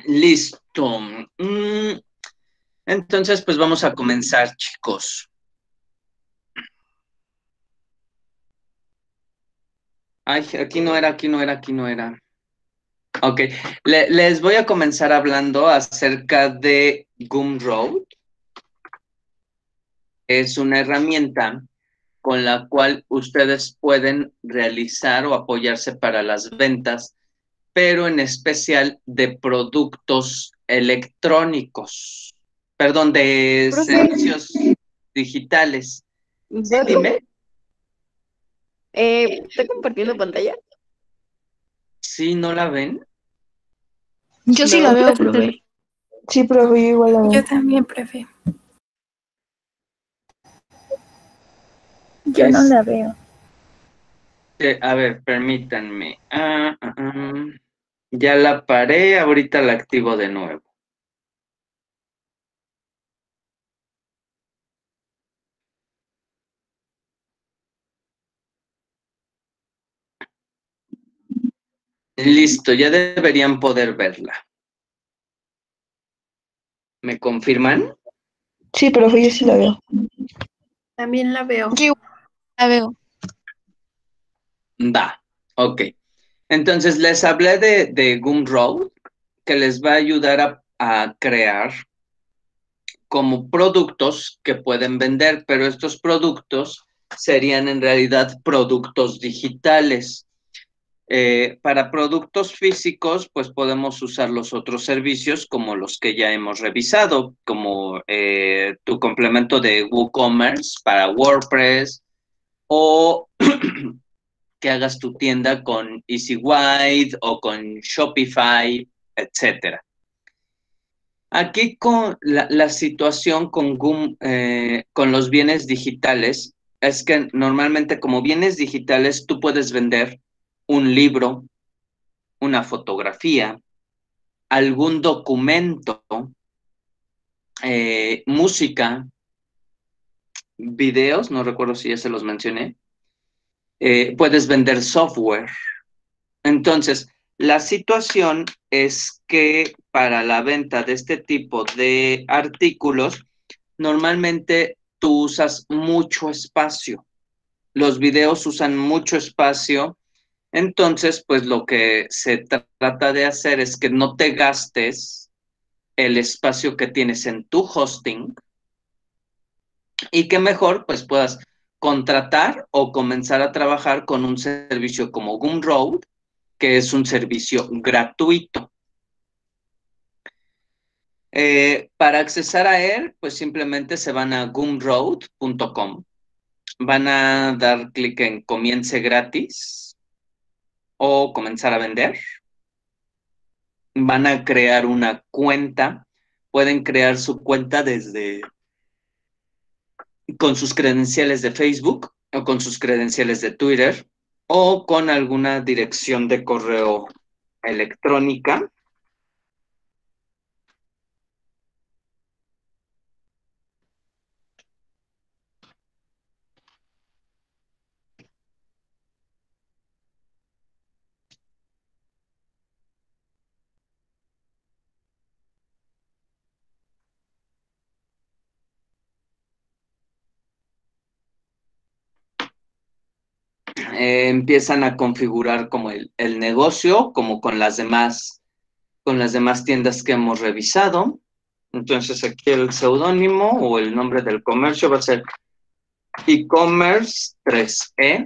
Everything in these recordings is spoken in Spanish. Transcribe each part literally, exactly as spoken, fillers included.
Listo. Mm, entonces, pues vamos a comenzar, chicos. Ay, aquí no era, aquí no era, aquí no era. Ok, Le- les voy a comenzar hablando acerca de Gumroad. Es una herramienta con la cual ustedes pueden realizar o apoyarse para las ventas, pero en especial de productos electrónicos, perdón, de Profe, servicios digitales. Sí, dato, dime. eh, ¿está compartiendo pantalla? Sí, ¿no la ven? Yo sí la No, veo, profe. profe. Sí, profe, yo igual la Yo veo. también, profe. Yo no Es- la veo. eh, a ver, permítanme. Ah, ah, ah. Ya la paré, ahorita la activo de nuevo. Listo, ya deberían poder verla. ¿Me confirman? Sí, profe, yo sí la veo. También la veo. Yo la veo. Va, ok. Entonces les hablé de, de Gumroad, que les va a ayudar a, a crear como productos que pueden vender, pero estos productos serían en realidad productos digitales. Eh, para productos físicos, pues podemos usar los otros servicios como los que ya hemos revisado, como eh, tu complemento de WooCommerce para WordPress o que hagas tu tienda con EasyWide o con Shopify, etcétera. Aquí con la, la situación con, Gum, eh, con los bienes digitales es que normalmente como bienes digitales tú puedes vender un libro, una fotografía, algún documento, eh, música, videos, no recuerdo si ya se los mencioné, eh, puedes vender software. Entonces, la situación es que para la venta de este tipo de artículos, normalmente tú usas mucho espacio. Los videos usan mucho espacio. Entonces, pues lo que se tra- trata de hacer es que no te gastes el espacio que tienes en tu hosting y que mejor pues puedas contratar o comenzar a trabajar con un servicio como Gumroad, que es un servicio gratuito. Eh, para accesar a él, pues simplemente se van a gumroad punto com, van a dar clic en comience gratis o comenzar a vender, van a crear una cuenta, pueden crear su cuenta desde con sus credenciales de Facebook o con sus credenciales de Twitter o con alguna dirección de correo electrónica. Eh, empiezan a configurar como el, el negocio, como con las demás, con las demás tiendas que hemos revisado. Entonces aquí el seudónimo o el nombre del comercio va a ser e-commerce tres E.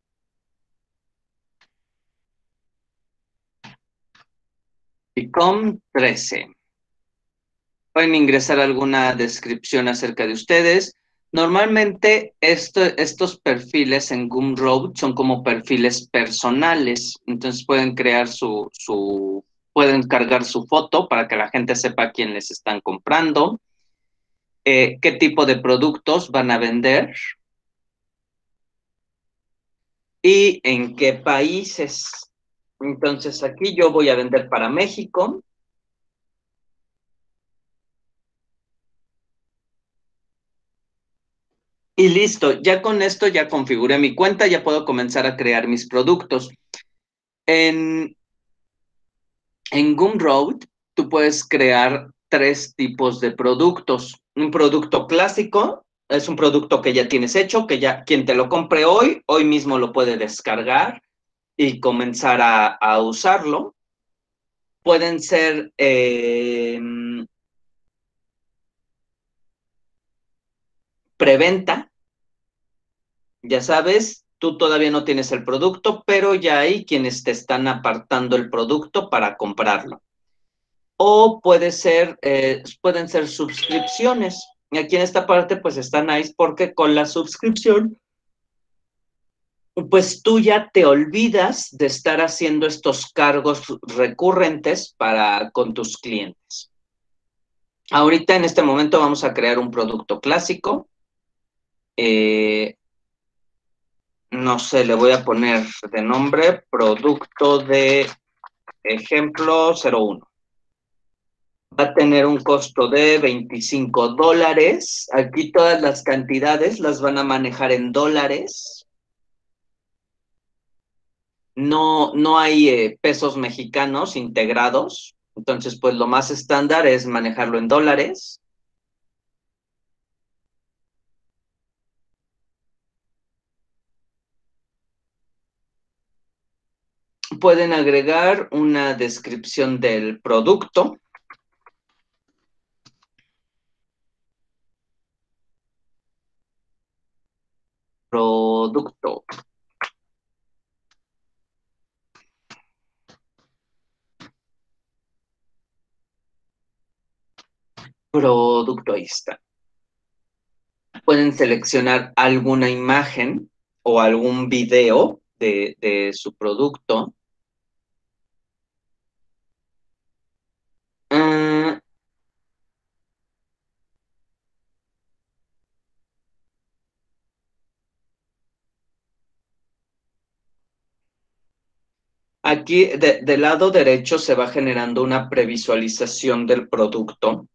Ecom trece. Pueden ingresar alguna descripción acerca de ustedes. Normalmente esto, estos perfiles en Gumroad son como perfiles personales, entonces pueden crear su, su, pueden cargar su foto para que la gente sepa a quién les están comprando, eh, qué tipo de productos van a vender y en qué países. Entonces aquí yo voy a vender para México. Y listo, ya con esto ya configuré mi cuenta, ya puedo comenzar a crear mis productos. En, en Gumroad tú puedes crear tres tipos de productos. Un producto clásico es un producto que ya tienes hecho, que ya quien te lo compre hoy, hoy mismo lo puede descargar y comenzar a, a usarlo. Pueden ser eh, preventa, ya sabes, tú todavía no tienes el producto, pero ya hay quienes te están apartando el producto para comprarlo. O puede ser, eh, pueden ser suscripciones. Y aquí en esta parte pues está nice porque con la suscripción pues tú ya te olvidas de estar haciendo estos cargos recurrentes para con tus clientes. Ahorita en este momento vamos a crear un producto clásico. Eh, no sé, le voy a poner de nombre producto de ejemplo cero uno. Va a tener un costo de veinticinco dólares. Aquí todas las cantidades las van a manejar en dólares. No, no hay eh, pesos mexicanos integrados. Entonces, pues lo más estándar es manejarlo en dólares. Pueden agregar una descripción del producto. Producto. Producto, ahí está. Pueden seleccionar alguna imagen o algún video de, de su producto. Uh, aquí de, del lado derecho se va generando una previsualización del producto.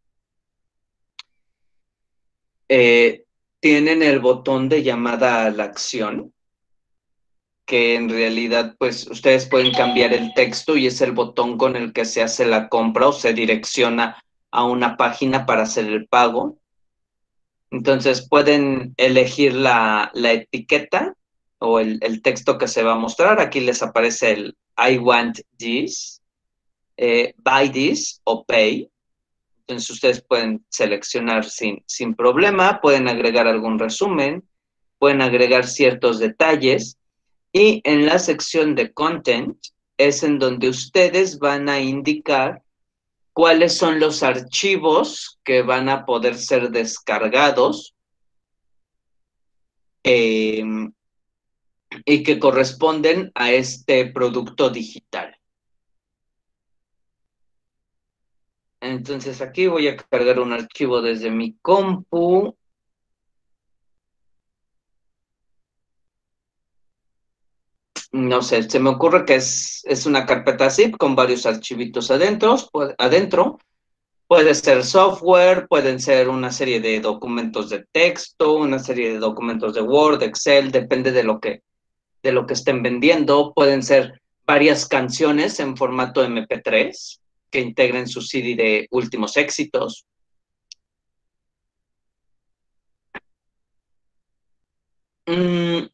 Eh, tienen el botón de llamada a la acción, que en realidad pues ustedes pueden cambiar el texto y es el botón con el que se hace la compra o se direcciona a una página para hacer el pago. Entonces pueden elegir la, la etiqueta o el, el texto que se va a mostrar. Aquí les aparece el I want this, eh, buy this o pay. Entonces ustedes pueden seleccionar sin, sin problema, pueden agregar algún resumen, pueden agregar ciertos detalles y en la sección de content es en donde ustedes van a indicar cuáles son los archivos que van a poder ser descargados eh, y que corresponden a este producto digital. Entonces aquí voy a cargar un archivo desde mi compu. No sé, se me ocurre que es, es una carpeta zip con varios archivitos adentro, adentro. Puede ser software, pueden ser una serie de documentos de texto, una serie de documentos de Word, Excel, depende de lo que, de lo que estén vendiendo. Pueden ser varias canciones en formato eme pe tres que integren su ce de de últimos éxitos. Mm,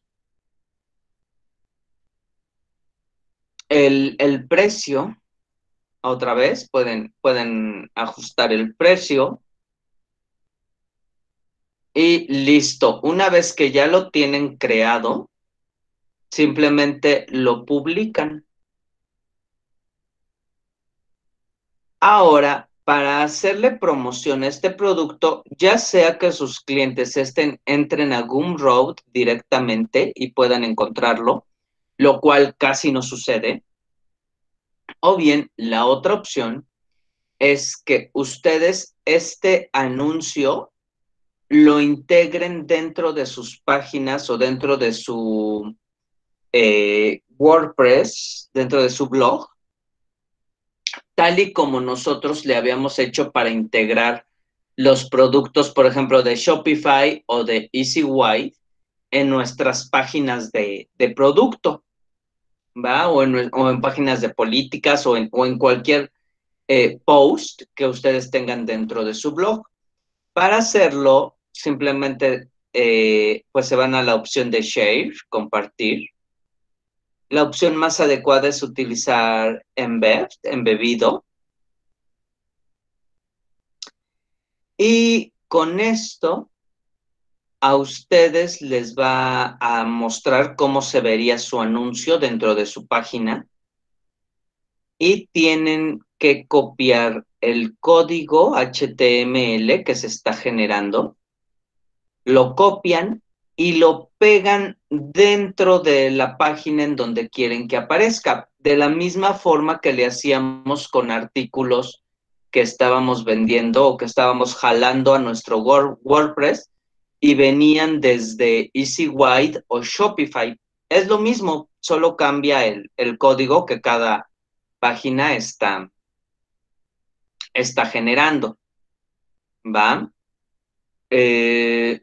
el, el precio, otra vez, pueden, pueden ajustar el precio. Y listo, una vez que ya lo tienen creado, simplemente lo publican. Ahora, para hacerle promoción a este producto, ya sea que sus clientes estén, entren a Gumroad directamente y puedan encontrarlo, lo cual casi no sucede, o bien la otra opción es que ustedes este anuncio lo integren dentro de sus páginas o dentro de su eh, WordPress, dentro de su blog, tal y como nosotros le habíamos hecho para integrar los productos, por ejemplo, de Shopify o de EasyWide en nuestras páginas de, de producto, ¿va? O en, o en páginas de políticas o en, o en cualquier eh, post que ustedes tengan dentro de su blog. Para hacerlo, simplemente eh, pues se van a la opción de share, compartir. La opción más adecuada es utilizar embed, embebido. Y con esto a ustedes les va a mostrar cómo se vería su anuncio dentro de su página y tienen que copiar el código H T M L que se está generando, lo copian y lo pegan dentro de la página en donde quieren que aparezca, de la misma forma que le hacíamos con artículos que estábamos vendiendo o que estábamos jalando a nuestro WordPress y venían desde EasyWide o Shopify. Es lo mismo, solo cambia el, el código que cada página está, está generando. ¿Va? Eh,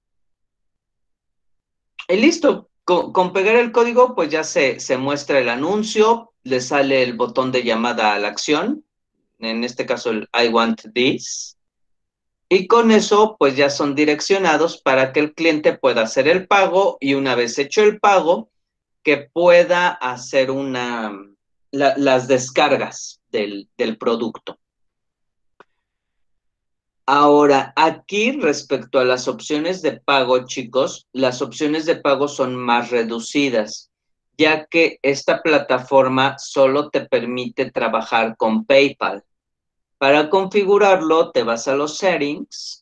y listo. Con, con pegar el código, pues ya se, se muestra el anuncio, le sale el botón de llamada a la acción, en este caso el I want this. Y con eso, pues ya son direccionados para que el cliente pueda hacer el pago y una vez hecho el pago, que pueda hacer una, la, las descargas del, del producto. Ahora, aquí respecto a las opciones de pago, chicos, las opciones de pago son más reducidas, ya que esta plataforma solo te permite trabajar con PayPal. Para configurarlo, te vas a los settings.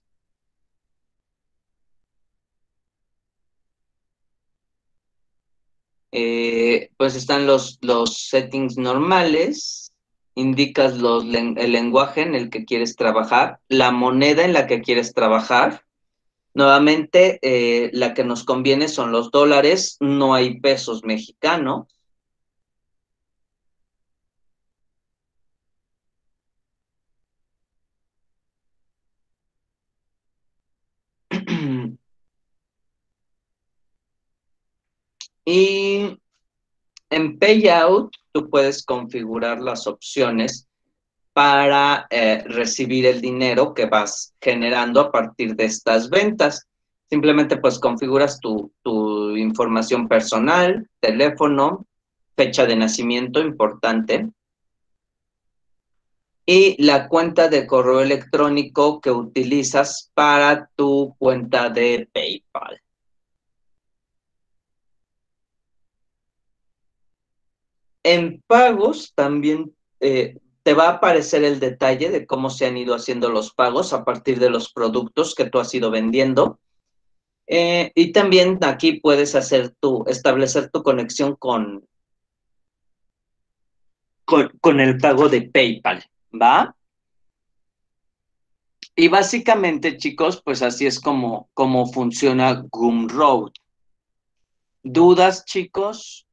Eh, pues están los, los settings normales, indicas los, el lenguaje en el que quieres trabajar, la moneda en la que quieres trabajar. Nuevamente, eh, la que nos conviene son los dólares, no hay pesos mexicanos. Y en Payout, tú puedes configurar las opciones para eh, recibir el dinero que vas generando a partir de estas ventas. Simplemente pues configuras tu, tu información personal, teléfono, fecha de nacimiento, importante, y la cuenta de correo electrónico que utilizas para tu cuenta de PayPal. En pagos también eh, te va a aparecer el detalle de cómo se han ido haciendo los pagos a partir de los productos que tú has ido vendiendo. Eh, y también aquí puedes hacer tu, establecer tu conexión con, con, con el pago de PayPal, ¿va? Y básicamente, chicos, pues así es como, como funciona Gumroad. ¿Dudas, chicos?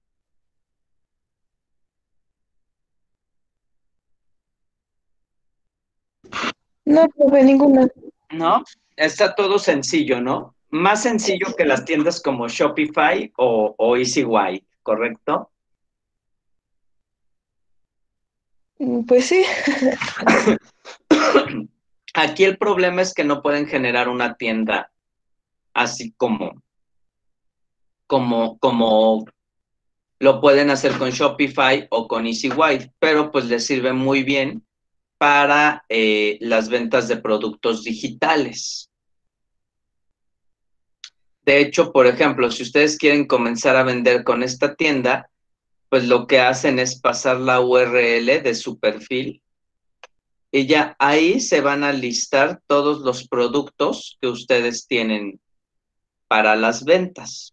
No, profe, ninguna. ¿No? Está todo sencillo, ¿no? Más sencillo que las tiendas como Shopify o, o EasyWide, ¿correcto? Mm, Pues sí. Aquí el problema es que no pueden generar una tienda así como, como, como lo pueden hacer con Shopify o con EasyWide, pero pues les sirve muy bien para eh, las ventas de productos digitales. De hecho, por ejemplo, si ustedes quieren comenzar a vender con esta tienda, pues lo que hacen es pasar la U R L de su perfil y ya ahí se van a listar todos los productos que ustedes tienen para las ventas.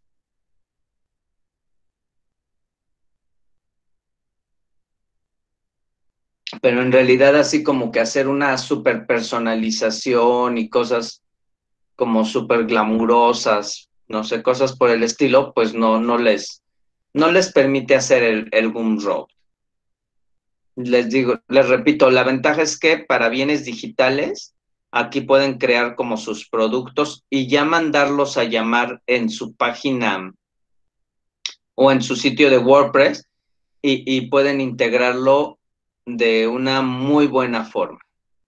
Pero en realidad así como que hacer una super personalización y cosas como súper glamurosas, no sé, cosas por el estilo, pues no, no les, no les permite hacer el, el Gumroad. Les digo, les repito, la ventaja es que para bienes digitales, aquí pueden crear como sus productos y ya mandarlos a llamar en su página o en su sitio de WordPress y, y pueden integrarlo de una muy buena forma.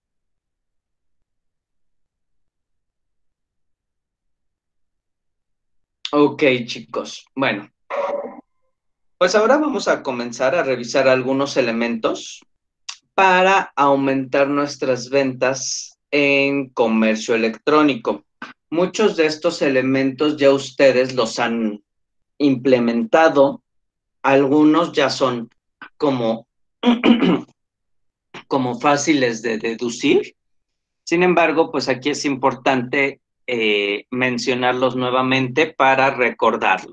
Ok, chicos. Bueno, pues ahora vamos a comenzar a revisar algunos elementos para aumentar nuestras ventas en comercio electrónico. Muchos de estos elementos ya ustedes los han implementado, algunos ya son como, como fáciles de deducir. Sin embargo, pues aquí es importante eh, mencionarlos nuevamente para recordarlos.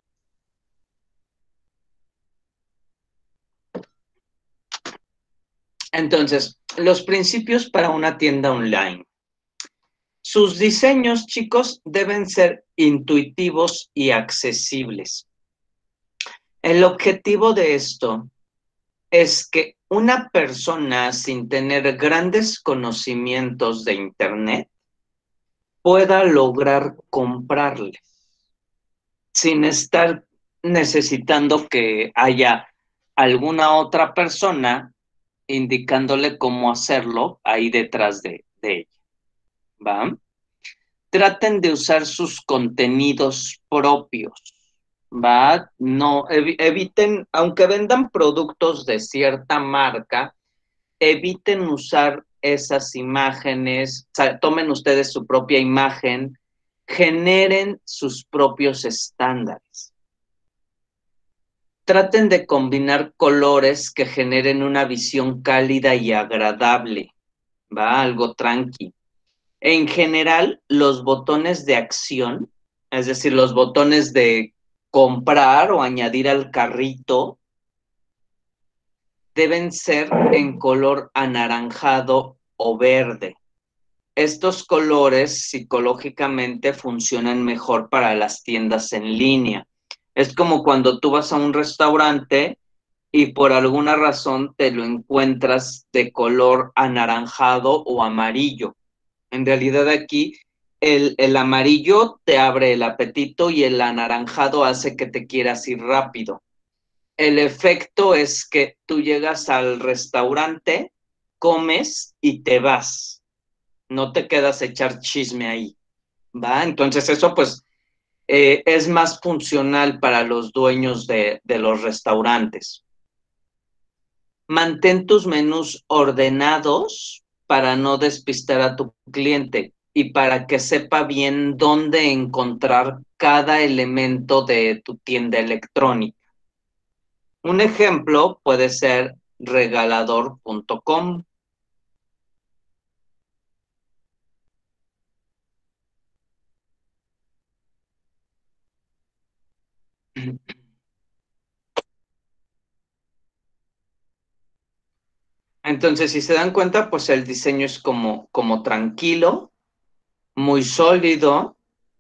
Entonces, los principios para una tienda online. Sus diseños, chicos, deben ser intuitivos y accesibles. El objetivo de esto es que una persona sin tener grandes conocimientos de Internet pueda lograr comprarle, sin estar necesitando que haya alguna otra persona indicándole cómo hacerlo ahí detrás de, de ella, ¿va? Traten de usar sus contenidos propios, ¿va? No, ev eviten, aunque vendan productos de cierta marca, eviten usar esas imágenes, o sea, tomen ustedes su propia imagen, generen sus propios estándares. Traten de combinar colores que generen una visión cálida y agradable, ¿va? Algo tranqui. En general, los botones de acción, es decir, los botones de comprar o añadir al carrito, deben ser en color anaranjado o verde. Estos colores psicológicamente funcionan mejor para las tiendas en línea. Es como cuando tú vas a un restaurante y por alguna razón te lo encuentras de color anaranjado o amarillo. En realidad aquí el, el amarillo te abre el apetito y el anaranjado hace que te quieras ir rápido. El efecto es que tú llegas al restaurante, comes y te vas. No te quedas a echar chisme ahí, ¿va? Entonces eso pues eh, es más funcional para los dueños de, de los restaurantes. Mantén tus menús ordenados para no despistar a tu cliente y para que sepa bien dónde encontrar cada elemento de tu tienda electrónica. Un ejemplo puede ser regalador punto com. Entonces, si se dan cuenta, pues el diseño es como, como tranquilo, muy sólido.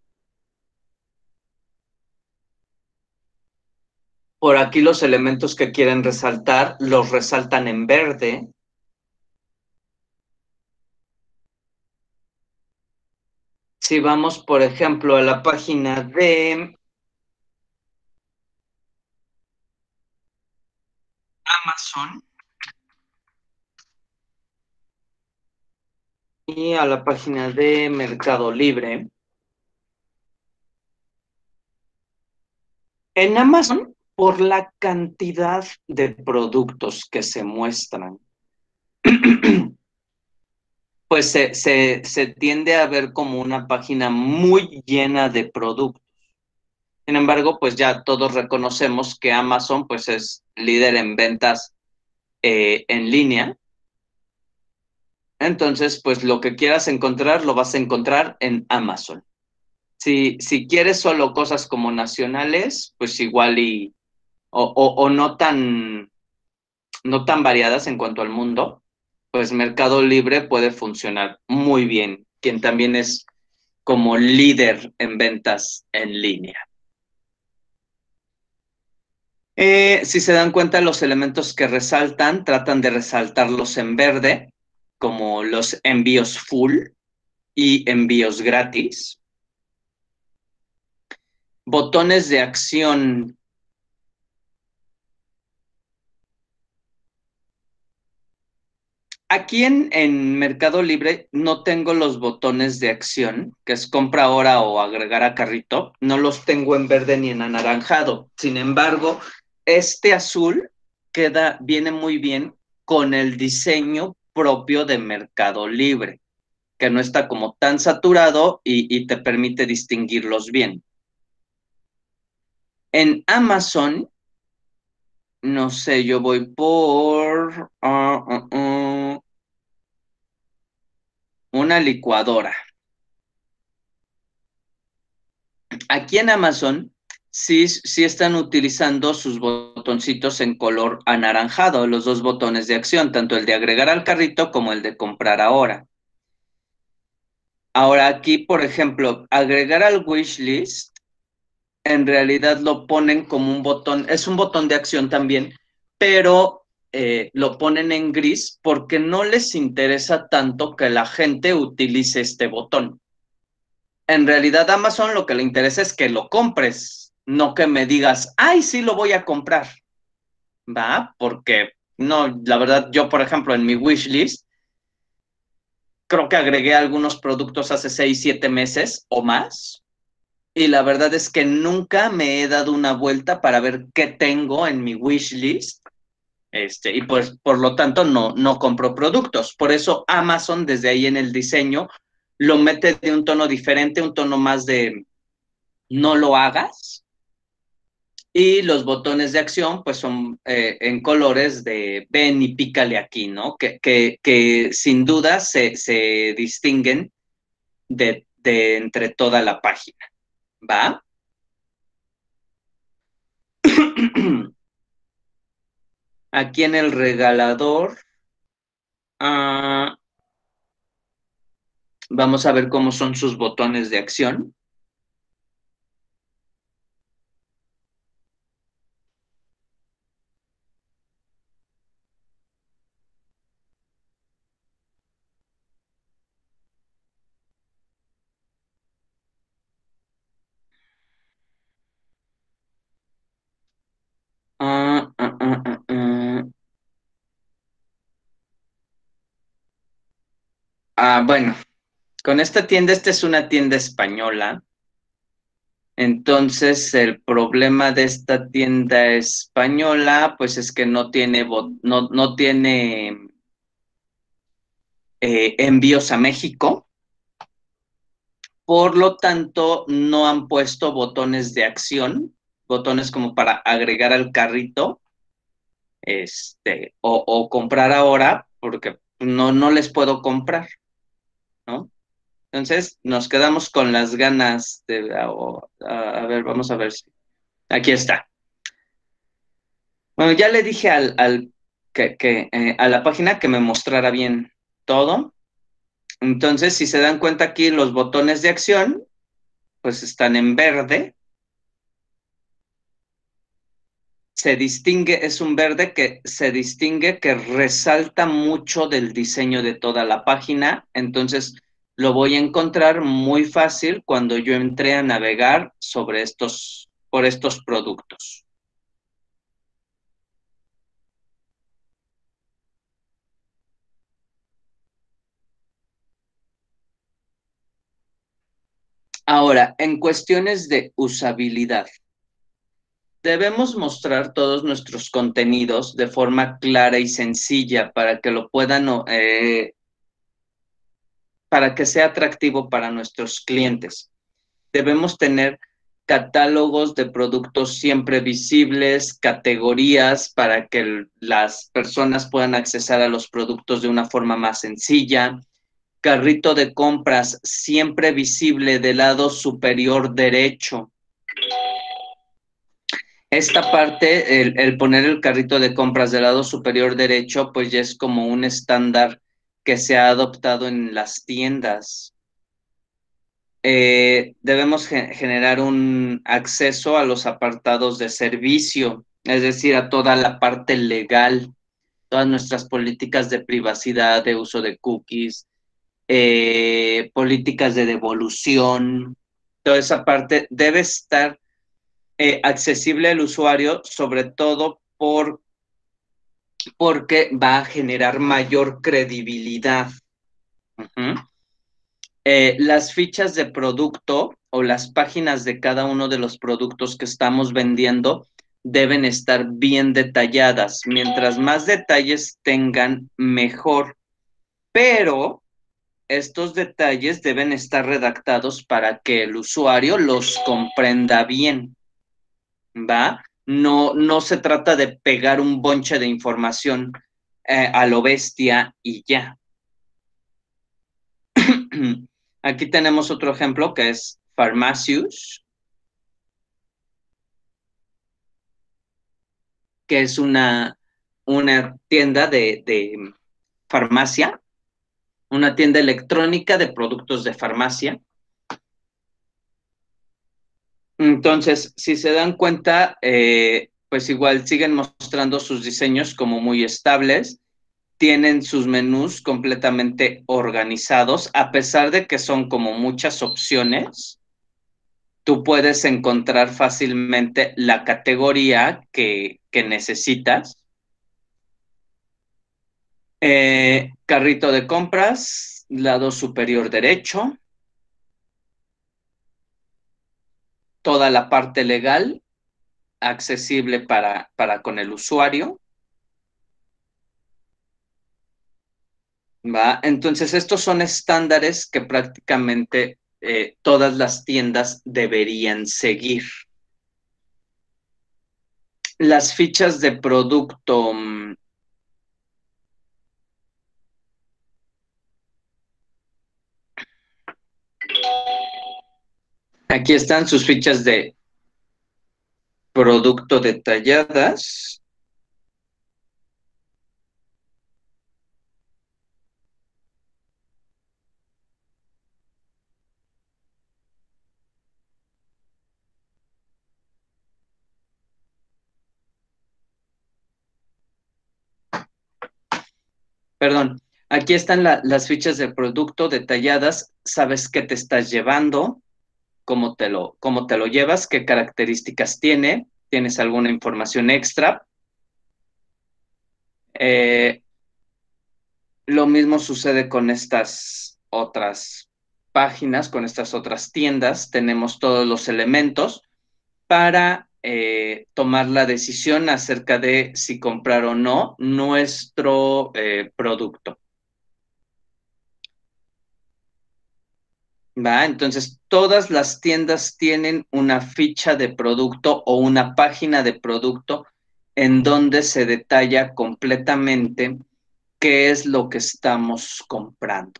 Por aquí los elementos que quieren resaltar los resaltan en verde. Si vamos, por ejemplo, a la página de Amazon y a la página de Mercado Libre, en Amazon, por la cantidad de productos que se muestran, pues se, se, se tiende a ver como una página muy llena de productos. Sin embargo, pues ya todos reconocemos que Amazon pues es líder en ventas eh, en línea. Entonces, pues lo que quieras encontrar, lo vas a encontrar en Amazon. Si, si quieres solo cosas como nacionales, pues igual y, o, o, o no tan, no tan variadas en cuanto al mundo, pues Mercado Libre puede funcionar muy bien, quien también es como líder en ventas en línea. Eh, si se dan cuenta, los elementos que resaltan, tratan de resaltarlos en verde, como los envíos full y envíos gratis. Botones de acción. aquí en, en Mercado Libre no tengo los botones de acción, que es compra ahora o agregar a carrito, no los tengo en verde ni en anaranjado. Sin embargo, este azul queda, viene muy bien con el diseño propio de Mercado Libre, que no está como tan saturado y, y te permite distinguirlos bien. En Amazon, no sé, yo voy por uh, uh, uh, una licuadora. Aquí en Amazon sí, sí están utilizando sus botoncitos en color anaranjado, los dos botones de acción, tanto el de agregar al carrito como el de comprar ahora. Ahora aquí, por ejemplo, agregar al wishlist, en realidad lo ponen como un botón, es un botón de acción también, pero eh, lo ponen en gris porque no les interesa tanto que la gente utilice este botón. En realidad Amazon lo que le interesa es que lo compres, no que me digas, ay, sí lo voy a comprar, ¿va? Porque no, la verdad, yo, por ejemplo, en mi wishlist, creo que agregué algunos productos hace seis, siete meses o más, y la verdad es que nunca me he dado una vuelta para ver qué tengo en mi wishlist, este, y pues, por lo tanto, no, no compro productos. Por eso Amazon, desde ahí en el diseño, lo mete de un tono diferente, un tono más de no lo hagas. Y los botones de acción, pues son eh, en colores de ven y pícale aquí, ¿no? Que, que, que sin duda se, se distinguen de, de entre toda la página, ¿va? Aquí en el regalador, uh, vamos a ver cómo son sus botones de acción. Uh, uh, uh, uh, uh. Ah, bueno, con esta tienda, esta es una tienda española. Entonces, el problema de esta tienda española, pues es que no tiene, no, no tiene eh, envíos a México. Por lo tanto, no han puesto botones de acción, botones como para agregar al carrito, este, o, o comprar ahora, porque no, no les puedo comprar, ¿no? Entonces, nos quedamos con las ganas de, a, a, a ver, vamos a ver si, aquí está. Bueno, ya le dije al, al que, que eh, a la página que me mostrara bien todo. Entonces, si se dan cuenta aquí, los botones de acción, pues están en verde. Se distingue, es un verde que se distingue, que resalta mucho del diseño de toda la página. Entonces, lo voy a encontrar muy fácil cuando yo entré a navegar sobre estos, por estos productos. Ahora, en cuestiones de usabilidad, debemos mostrar todos nuestros contenidos de forma clara y sencilla para que lo puedan, eh, para que sea atractivo para nuestros clientes. Debemos tener catálogos de productos siempre visibles, categorías para que las personas puedan accesar a los productos de una forma más sencilla, carrito de compras siempre visible del lado superior derecho. Esta parte, el, el, poner el carrito de compras del lado superior derecho, pues ya es como un estándar que se ha adoptado en las tiendas. Eh, debemos ge generar un acceso a los apartados de servicio, es decir, a toda la parte legal, todas nuestras políticas de privacidad, de uso de cookies, eh, políticas de devolución, toda esa parte debe estar Eh, accesible al usuario, sobre todo por porque va a generar mayor credibilidad. Uh-huh. Eh, las fichas de producto o las páginas de cada uno de los productos que estamos vendiendo deben estar bien detalladas. Mientras más detalles tengan, mejor. Pero estos detalles deben estar redactados para que el usuario los comprenda bien, ¿va? No, no se trata de pegar un bonche de información eh, a lo bestia y ya. Aquí tenemos otro ejemplo que es Pharmacious, que es una, una tienda de, de farmacia, una tienda electrónica de productos de farmacia. Entonces, si se dan cuenta, eh, pues igual siguen mostrando sus diseños como muy estables, tienen sus menús completamente organizados, a pesar de que son como muchas opciones, tú puedes encontrar fácilmente la categoría que, que necesitas. Eh, carrito de compras, lado superior derecho, toda la parte legal accesible para, para con el usuario. ¿Va? Entonces, estos son estándares que prácticamente eh, todas las tiendas deberían seguir. Las fichas de producto. Aquí están sus fichas de producto detalladas. Perdón, aquí están la, las fichas de producto detalladas. Sabes qué te estás llevando, cómo te lo, cómo te lo llevas, qué características tiene, tienes alguna información extra. Eh, lo mismo sucede con estas otras páginas, con estas otras tiendas. Tenemos todos los elementos para eh, tomar la decisión acerca de si comprar o no nuestro eh, producto. ¿Va? Entonces, todas las tiendas tienen una ficha de producto o una página de producto en donde se detalla completamente qué es lo que estamos comprando.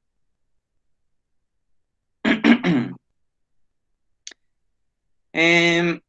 eh,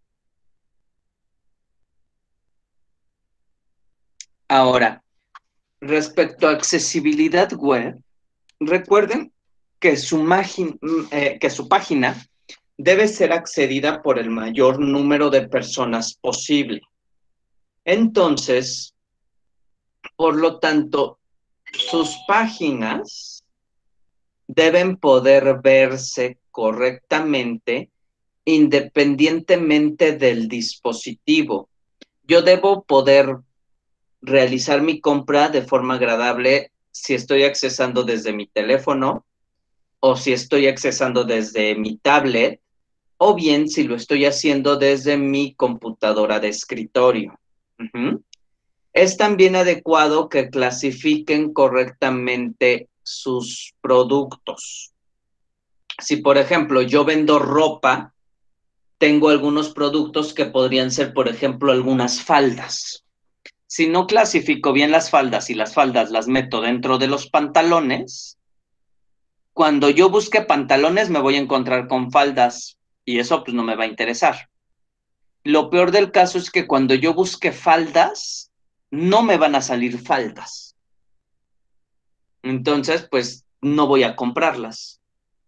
ahora, respecto a accesibilidad web, recuerden que su, eh, que su página debe ser accedida por el mayor número de personas posible. Entonces, por lo tanto, sus páginas deben poder verse correctamente independientemente del dispositivo. Yo debo poder realizar mi compra de forma agradable si estoy accesando desde mi teléfono o si estoy accesando desde mi tablet o bien si lo estoy haciendo desde mi computadora de escritorio. Uh-huh. Es también adecuado que clasifiquen correctamente sus productos. Si, por ejemplo, yo vendo ropa, tengo algunos productos que podrían ser, por ejemplo, algunas faldas. Si no clasifico bien las faldas y las faldas las meto dentro de los pantalones, cuando yo busque pantalones me voy a encontrar con faldas y eso pues no me va a interesar. Lo peor del caso es que cuando yo busque faldas, no me van a salir faldas. Entonces, pues no voy a comprarlas.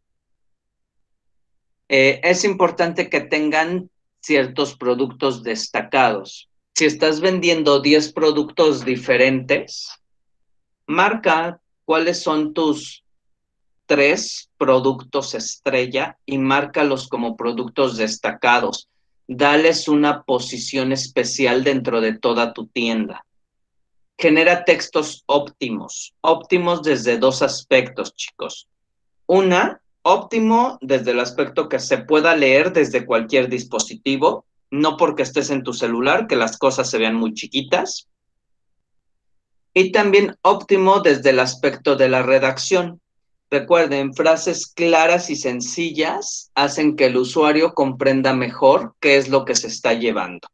Eh, es importante que tengan ciertos productos destacados. Si estás vendiendo diez productos diferentes, marca cuáles son tus tres productos estrella y márcalos como productos destacados. Dales una posición especial dentro de toda tu tienda. genera textos óptimos, óptimos desde dos aspectos, chicos. Una, óptimo desde el aspecto que se pueda leer desde cualquier dispositivo, no porque estés en tu celular, que las cosas se vean muy chiquitas. Y también óptimo desde el aspecto de la redacción. Recuerden, frases claras y sencillas hacen que el usuario comprenda mejor qué es lo que se está llevando.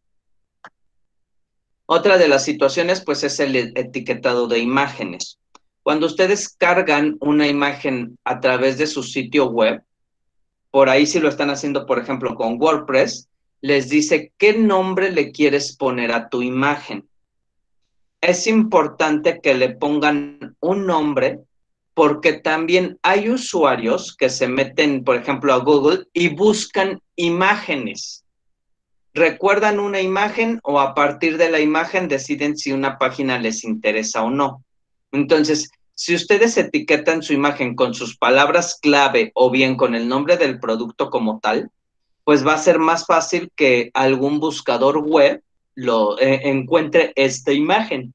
Otra de las situaciones, pues, es el etiquetado de imágenes. Cuando ustedes cargan una imagen a través de su sitio web, por ahí si lo están haciendo, por ejemplo, con WordPress, les dice qué nombre le quieres poner a tu imagen. Es importante que le pongan un nombre porque también hay usuarios que se meten, por ejemplo, a Google y buscan imágenes. Recuerdan una imagen o a partir de la imagen deciden si una página les interesa o no. Entonces, si ustedes etiquetan su imagen con sus palabras clave o bien con el nombre del producto como tal, pues va a ser más fácil que algún buscador web lo eh, encuentre esta imagen.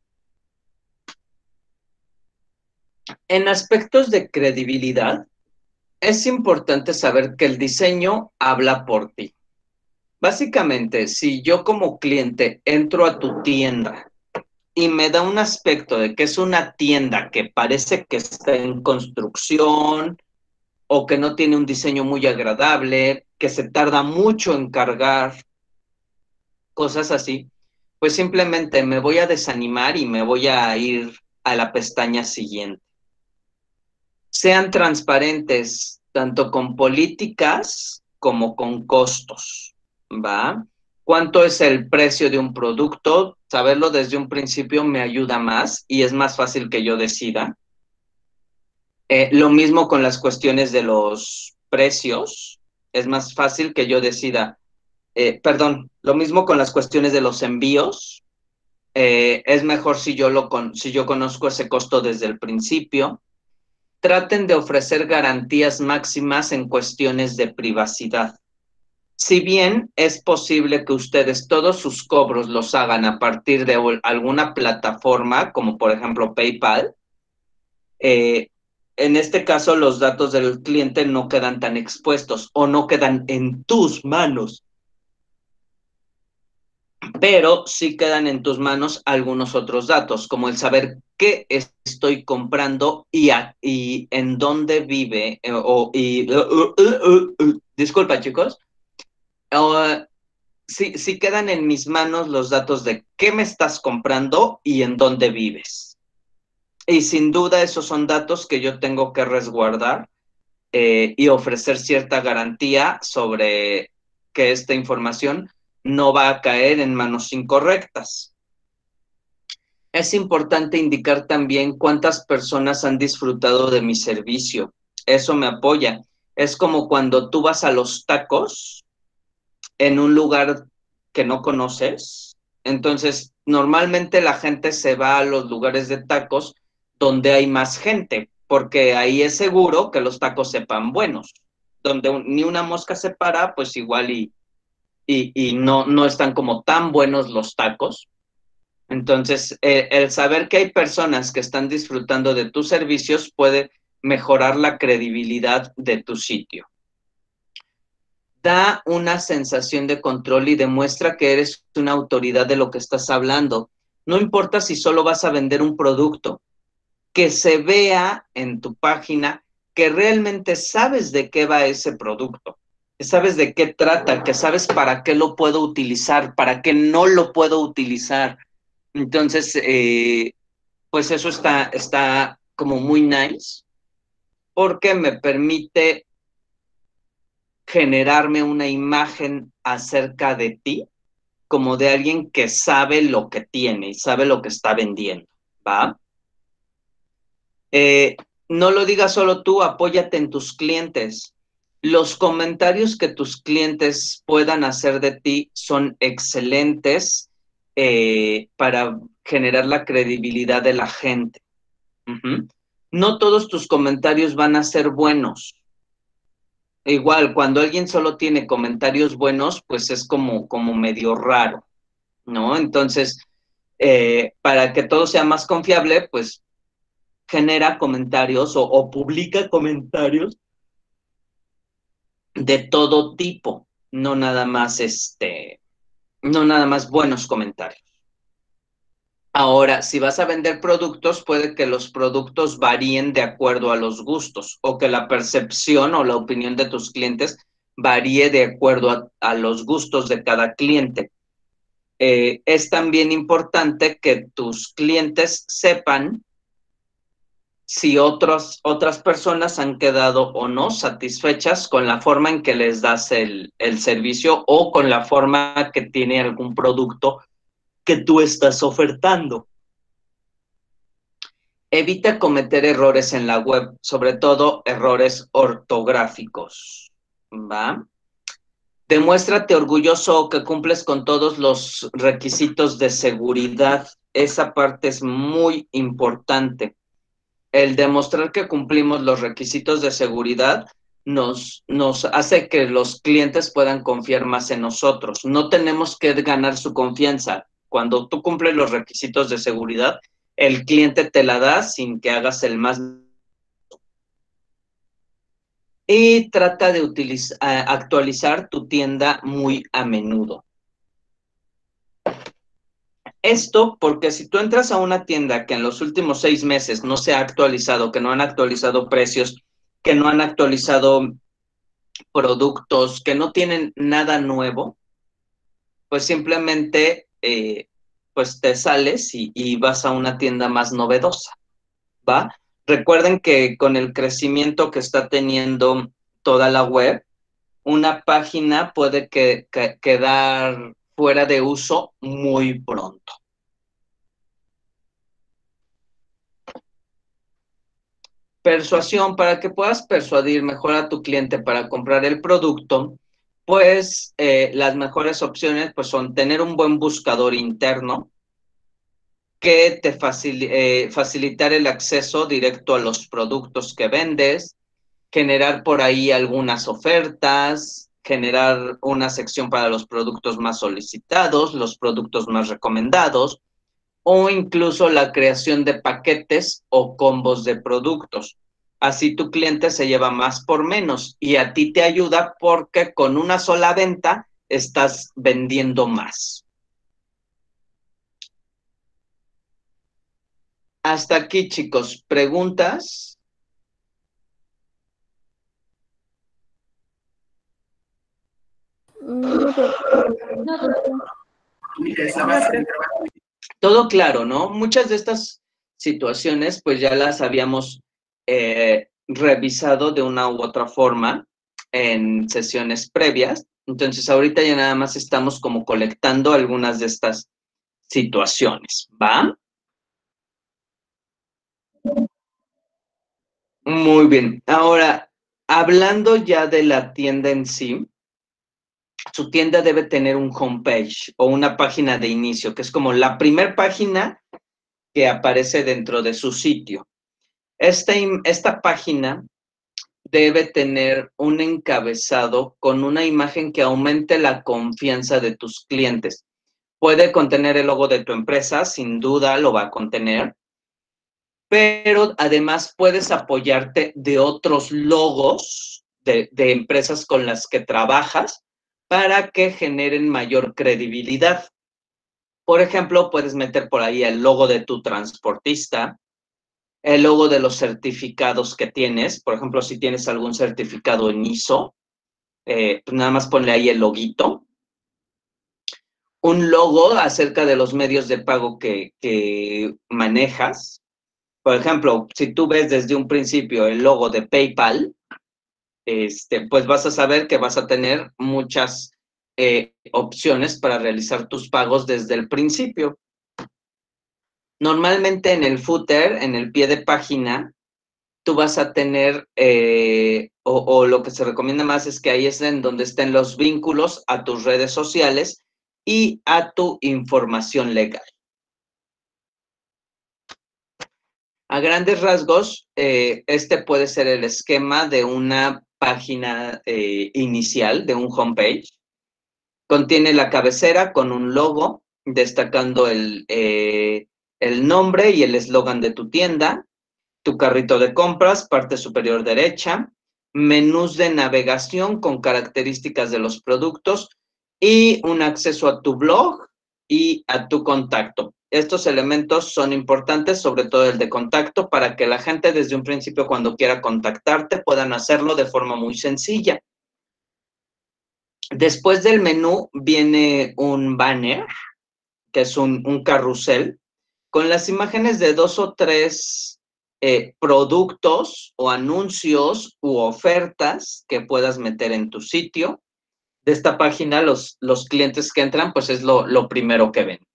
En aspectos de credibilidad, es importante saber que el diseño habla por ti. Básicamente, si yo como cliente entro a tu tienda y me da un aspecto de que es una tienda que parece que está en construcción o que no tiene un diseño muy agradable, que se tarda mucho en cargar, cosas así, pues simplemente me voy a desanimar y me voy a ir a la pestaña siguiente. Sean transparentes tanto con políticas como con costos, ¿va? ¿Cuánto es el precio de un producto? Saberlo desde un principio me ayuda más y es más fácil que yo decida. Eh, lo mismo con las cuestiones de los precios. Es más fácil que yo decida, eh, perdón, lo mismo con las cuestiones de los envíos. Eh, es mejor si yo, lo con, si yo conozco ese costo desde el principio. Traten de ofrecer garantías máximas en cuestiones de privacidad. Si bien es posible que ustedes todos sus cobros los hagan a partir de alguna plataforma, como por ejemplo PayPal, eh, en este caso los datos del cliente no quedan tan expuestos o no quedan en tus manos, pero sí quedan en tus manos algunos otros datos, como el saber qué estoy comprando y, a, y en dónde vive, eh, o, y, uh, uh, uh, uh, disculpa chicos, uh, sí, sí quedan en mis manos los datos de qué me estás comprando y en dónde vives. Y sin duda esos son datos que yo tengo que resguardar eh, y ofrecer cierta garantía sobre que esta información no va a caer en manos incorrectas. Es importante indicar también cuántas personas han disfrutado de mi servicio. Eso me apoya. Es como cuando tú vas a los tacos en un lugar que no conoces. Entonces, normalmente la gente se va a los lugares de tacos donde hay más gente, porque ahí es seguro que los tacos sepan buenos. Donde un, ni una mosca se para, pues igual y, y, y no, no están como tan buenos los tacos. Entonces, eh, el saber que hay personas que están disfrutando de tus servicios puede mejorar la credibilidad de tu sitio. Da una sensación de control y demuestra que eres una autoridad de lo que estás hablando. No importa si solo vas a vender un producto, que se vea en tu página que realmente sabes de qué va ese producto, que sabes de qué trata, que sabes para qué lo puedo utilizar, para qué no lo puedo utilizar. Entonces, eh, pues eso está, está como muy nice, porque me permite generarme una imagen acerca de ti como de alguien que sabe lo que tiene y sabe lo que está vendiendo, ¿va? Eh, no lo digas solo tú, apóyate en tus clientes. Los comentarios que tus clientes puedan hacer de ti son excelentes eh, para generar la credibilidad de la gente. Uh-huh. No todos tus comentarios van a ser buenos. Igual, cuando alguien solo tiene comentarios buenos, pues es como, como medio raro, ¿no? Entonces, eh, para que todo sea más confiable, pues genera comentarios o, o publica comentarios de todo tipo, no nada más este, no nada más buenos comentarios. Ahora, si vas a vender productos, puede que los productos varíen de acuerdo a los gustos o que la percepción o la opinión de tus clientes varíe de acuerdo a, a los gustos de cada cliente. Eh, es también importante que tus clientes sepan si otros, otras personas han quedado o no satisfechas con la forma en que les das el, el servicio o con la forma que tiene algún producto que tú estás ofertando. Evita cometer errores en la web, sobre todo errores ortográficos, ¿va? Demuéstrate orgulloso que cumples con todos los requisitos de seguridad. Esa parte es muy importante. El demostrar que cumplimos los requisitos de seguridad nos, nos hace que los clientes puedan confiar más en nosotros. No tenemos que ganar su confianza. Cuando tú cumples los requisitos de seguridad, el cliente te la da sin que hagas el más. Y trata de utilizar, actualizar tu tienda muy a menudo. Esto porque si tú entras a una tienda que en los últimos seis meses no se ha actualizado, que no han actualizado precios, que no han actualizado productos, que no tienen nada nuevo, pues simplemente eh, pues te sales y, y vas a una tienda más novedosa, ¿va? Recuerden que con el crecimiento que está teniendo toda la web, una página puede que, que, quedar fuera de uso muy pronto. Persuasión, para que puedas persuadir mejor a tu cliente para comprar el producto, pues eh, las mejores opciones pues, son tener un buen buscador interno que te facil, eh, facilitar el acceso directo a los productos que vendes, generar por ahí algunas ofertas, generar una sección para los productos más solicitados, los productos más recomendados, o incluso la creación de paquetes o combos de productos. Así tu cliente se lleva más por menos y a ti te ayuda porque con una sola venta estás vendiendo más. Hasta aquí, chicos. ¿Preguntas? Todo claro, ¿no? Muchas de estas situaciones, pues ya las habíamos eh, revisado de una u otra forma en sesiones previas. Entonces, ahorita ya nada más estamos como colectando algunas de estas situaciones, ¿va? Muy bien. Ahora, hablando ya de la tienda en sí, su tienda debe tener un homepage o una página de inicio, que es como la primera página que aparece dentro de su sitio. Esta, esta página debe tener un encabezado con una imagen que aumente la confianza de tus clientes. Puede contener el logo de tu empresa, sin duda lo va a contener, pero además puedes apoyarte de otros logos de, de empresas con las que trabajas para que generen mayor credibilidad. Por ejemplo, puedes meter por ahí el logo de tu transportista, el logo de los certificados que tienes. Por ejemplo, si tienes algún certificado en I S O, eh, pues nada más ponle ahí el loguito. Un logo acerca de los medios de pago que, que manejas. Por ejemplo, si tú ves desde un principio el logo de PayPal, este, pues vas a saber que vas a tener muchas eh, opciones para realizar tus pagos desde el principio. Normalmente en el footer, en el pie de página, tú vas a tener, eh, o, o lo que se recomienda más es que ahí es en donde estén los vínculos a tus redes sociales y a tu información legal. A grandes rasgos, eh, este puede ser el esquema de una página eh, inicial, de un homepage. Contiene la cabecera con un logo, destacando el, eh, el nombre y el eslogan de tu tienda, tu carrito de compras, parte superior derecha, menús de navegación con características de los productos y un acceso a tu blog y a tu contacto. Estos elementos son importantes, sobre todo el de contacto, para que la gente desde un principio, cuando quiera contactarte, puedan hacerlo de forma muy sencilla. Después del menú viene un banner, que es un, un carrusel, con las imágenes de dos o tres eh, productos o anuncios u ofertas que puedas meter en tu sitio. De esta página, los, los clientes que entran, pues es lo, lo primero que ven.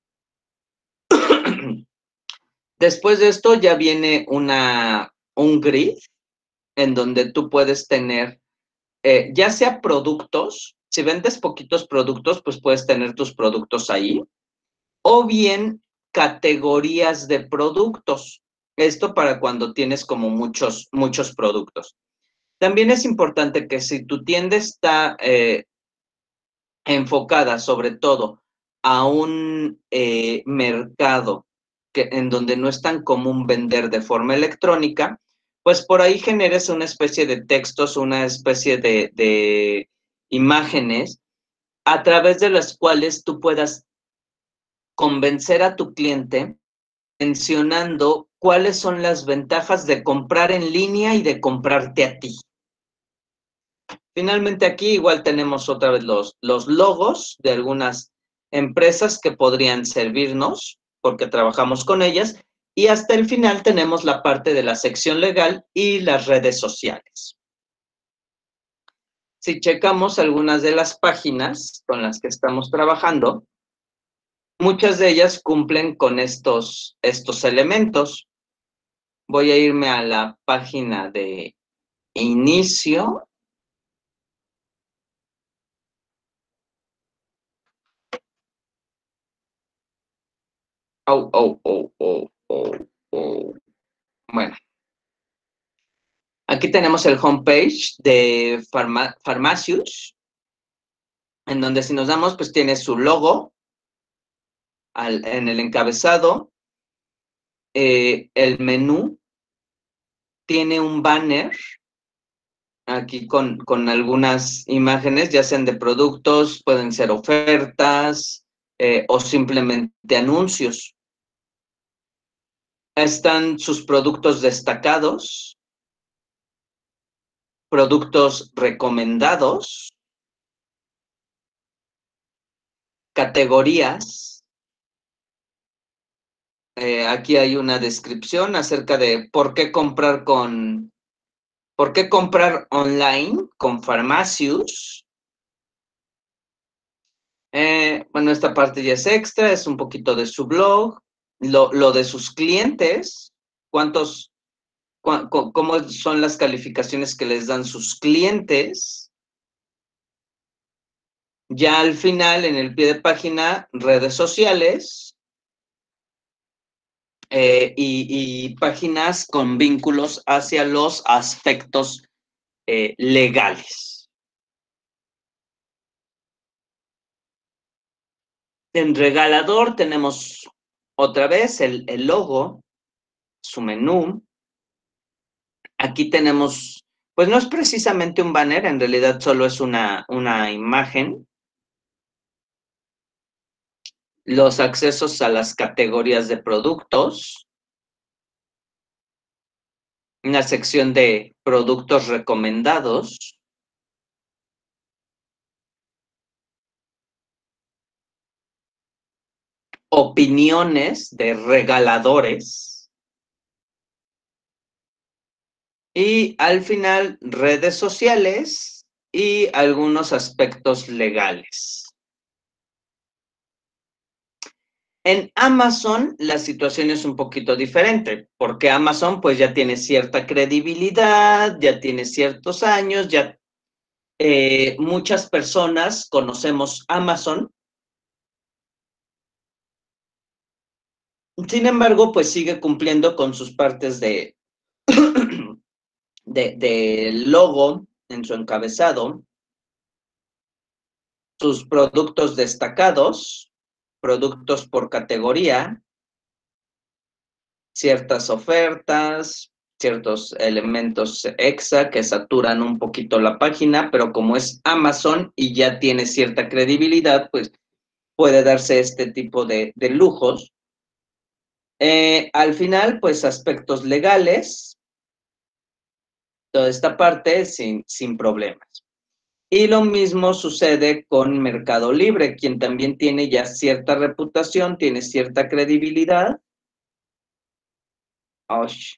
Después de esto ya viene una, un grid en donde tú puedes tener, eh, ya sea productos, si vendes poquitos productos, pues puedes tener tus productos ahí, o bien categorías de productos. Esto para cuando tienes como muchos, muchos productos. También es importante que si tu tienda está eh, enfocada sobre todo a un eh, mercado que, en donde no es tan común vender de forma electrónica, pues por ahí generes una especie de textos, una especie de, de imágenes a través de las cuales tú puedas convencer a tu cliente mencionando cuáles son las ventajas de comprar en línea y de comprarte a ti. Finalmente aquí igual tenemos otra vez los, los logos de algunas empresas que podrían servirnos porque trabajamos con ellas y hasta el final tenemos la parte de la sección legal y las redes sociales. Si checamos algunas de las páginas con las que estamos trabajando, muchas de ellas cumplen con estos, estos elementos. Voy a irme a la página de inicio. Oh, oh, oh, oh, oh, oh. Bueno. Aquí tenemos el homepage de Pharma, Pharmacius, en donde si nos damos, pues tiene su logo al, en el encabezado, eh, el menú, tiene un banner aquí con, con algunas imágenes, ya sean de productos, pueden ser ofertas eh, o simplemente anuncios. Están sus productos destacados, productos recomendados, categorías. Eh, aquí hay una descripción acerca de por qué comprar con, por qué comprar online con Pharmacius. Eh, bueno, esta parte ya es extra, es un poquito de su blog, lo, lo de sus clientes, cuántos, cu, cómo son las calificaciones que les dan sus clientes. Ya al final, en el pie de página, redes sociales eh, y, y páginas con vínculos hacia los aspectos eh, legales. En regalador tenemos otra vez el, el logo, su menú. Aquí tenemos, pues no es precisamente un banner, en realidad solo es una, una imagen. Los accesos a las categorías de productos. Una sección de productos recomendados. Opiniones de regaladores. Y al final, redes sociales y algunos aspectos legales. En Amazon la situación es un poquito diferente, porque Amazon pues ya tiene cierta credibilidad, ya tiene ciertos años, ya eh, muchas personas conocemos Amazon. Sin embargo, pues sigue cumpliendo con sus partes de, de, de logo en su encabezado, sus productos destacados, productos por categoría, ciertas ofertas, ciertos elementos extra que saturan un poquito la página, pero como es Amazon y ya tiene cierta credibilidad, pues puede darse este tipo de, de lujos. Eh, al final, pues aspectos legales, toda esta parte sin, sin problemas. Y lo mismo sucede con Mercado Libre, quien también tiene ya cierta reputación, tiene cierta credibilidad. Osh.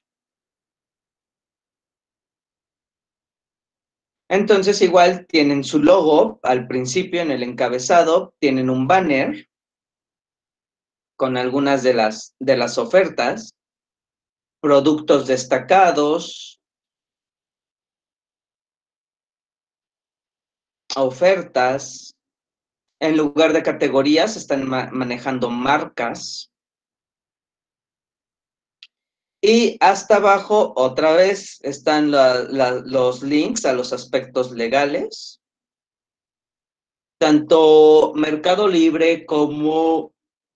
Entonces igual tienen su logo al principio en el encabezado, tienen un banner con algunas de las, de las ofertas, productos destacados, ofertas. En lugar de categorías están ma manejando marcas. Y hasta abajo, otra vez, están la, la, los links a los aspectos legales. Tanto Mercado Libre como,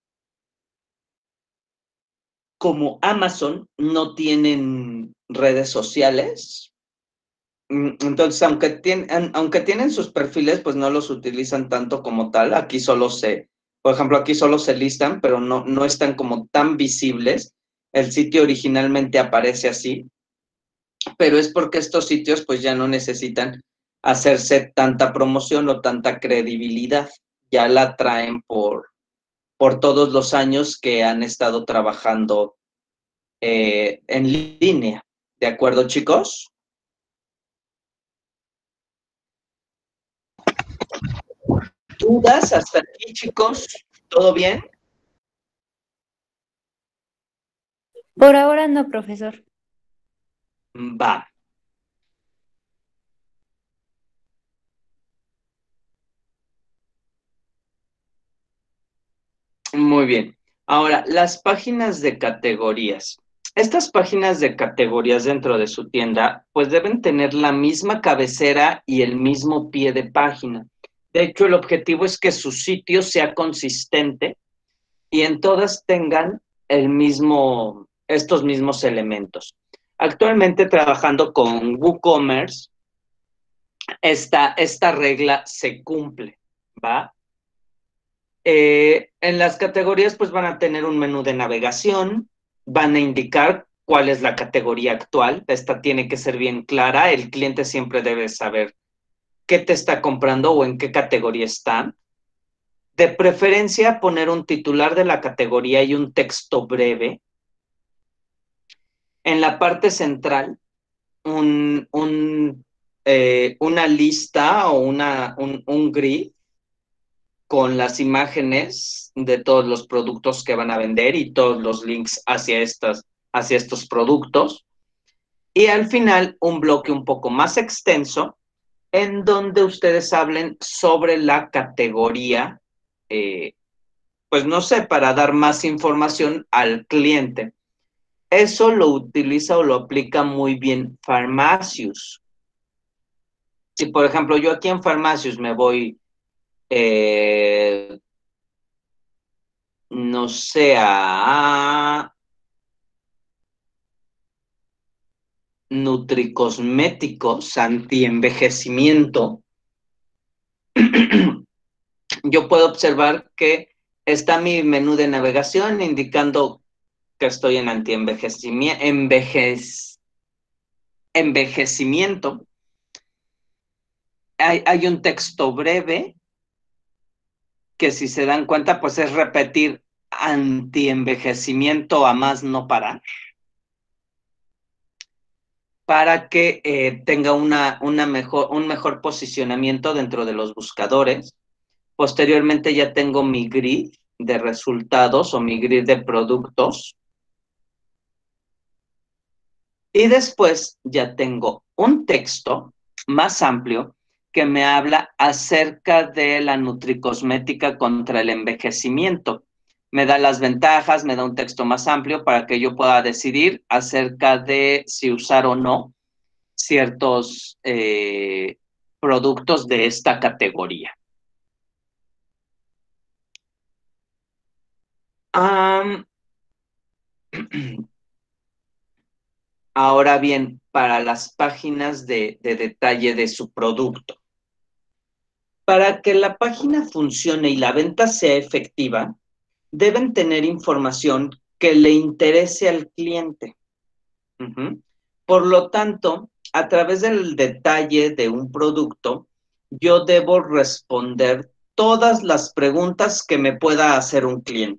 como Amazon no tienen redes sociales. Entonces, aunque, tienen, aunque tienen sus perfiles, pues no los utilizan tanto como tal. Aquí solo se, por ejemplo, aquí solo se listan, pero no, no están como tan visibles. El sitio originalmente aparece así, pero es porque estos sitios pues ya no necesitan hacerse tanta promoción o tanta credibilidad. Ya la traen por, por todos los años que han estado trabajando eh, en línea. ¿De acuerdo, chicos? ¿Dudas hasta aquí, chicos? ¿Todo bien? Por ahora no, profesor. Va. Muy bien. Ahora, las páginas de categorías. Estas páginas de categorías dentro de su tienda, pues deben tener la misma cabecera y el mismo pie de página. De hecho, el objetivo es que su sitio sea consistente y en todas tengan el mismo, estos mismos elementos. Actualmente trabajando con WooCommerce, esta, esta regla se cumple, ¿va? Eh, en las categorías pues van a tener un menú de navegación, van a indicar cuál es la categoría actual, esta tiene que ser bien clara, el cliente siempre debe saber qué te está comprando o en qué categoría está. De preferencia poner un titular de la categoría y un texto breve. En la parte central, un, un, eh, una lista o una, un, un grid con las imágenes de todos los productos que van a vender y todos los links hacia, estas, hacia estos productos. Y al final, un bloque un poco más extenso en donde ustedes hablen sobre la categoría, eh, pues no sé, para dar más información al cliente. Eso lo utiliza o lo aplica muy bien Pharmacious. Si, por ejemplo, yo aquí en Pharmacious me voy eh, no sea nutricosméticos, antienvejecimiento, yo puedo observar que está mi menú de navegación indicando que estoy en antienvejecimiento, envejec envejecimiento. Hay, hay un texto breve que si se dan cuenta, pues es repetir antienvejecimiento a más no parar, para que eh, tenga una, una mejor, un mejor posicionamiento dentro de los buscadores. Posteriormente ya tengo mi grid de resultados o mi grid de productos. Y después ya tengo un texto más amplio que me habla acerca de la nutricosmética contra el envejecimiento. Me da las ventajas, me da un texto más amplio para que yo pueda decidir acerca de si usar o no ciertos eh, productos de esta categoría. Am, ahora bien, para las páginas de, de detalle de su producto. Para que la página funcione y la venta sea efectiva, deben tener información que le interese al cliente. Ujú. Por lo tanto, a través del detalle de un producto, yo debo responder todas las preguntas que me pueda hacer un cliente.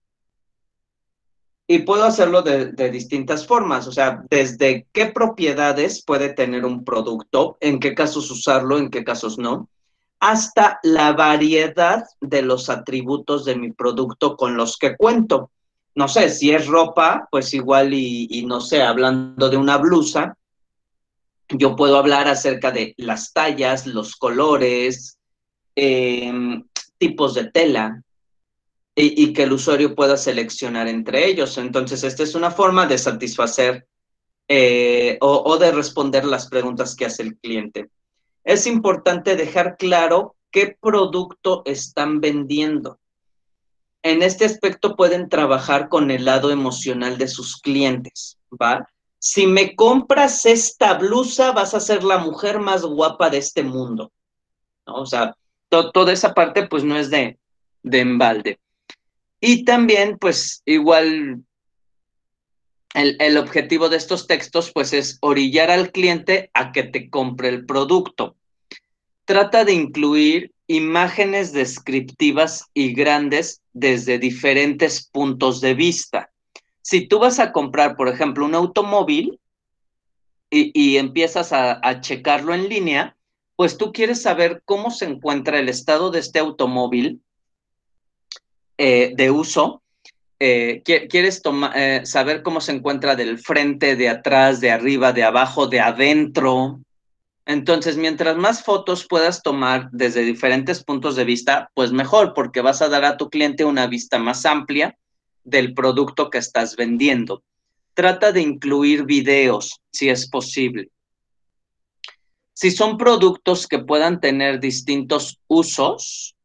Y puedo hacerlo de, de distintas formas, o sea, desde qué propiedades puede tener un producto, en qué casos usarlo, en qué casos no, hasta la variedad de los atributos de mi producto con los que cuento. No sé, si es ropa, pues igual y, y no sé, hablando de una blusa, yo puedo hablar acerca de las tallas, los colores, eh, tipos de tela, y, y que el usuario pueda seleccionar entre ellos. Entonces, esta es una forma de satisfacer eh, o, o de responder las preguntas que hace el cliente. Es importante dejar claro qué producto están vendiendo. En este aspecto pueden trabajar con el lado emocional de sus clientes, ¿va? Si me compras esta blusa, vas a ser la mujer más guapa de este mundo, ¿no? O sea, to toda esa parte pues no es de, de embalde. Y también, pues, igual, el, el objetivo de estos textos, pues, es orillar al cliente a que te compre el producto. Trata de incluir imágenes descriptivas y grandes desde diferentes puntos de vista. Si tú vas a comprar, por ejemplo, un automóvil y, y empiezas a, a checarlo en línea, pues tú quieres saber cómo se encuentra el estado de este automóvil eh, de uso. Eh, quieres eh, saber cómo se encuentra del frente, de atrás, de arriba, de abajo, de adentro. Entonces, mientras más fotos puedas tomar desde diferentes puntos de vista, pues mejor, porque vas a dar a tu cliente una vista más amplia del producto que estás vendiendo. Trata de incluir videos, si es posible. Si son productos que puedan tener distintos usos,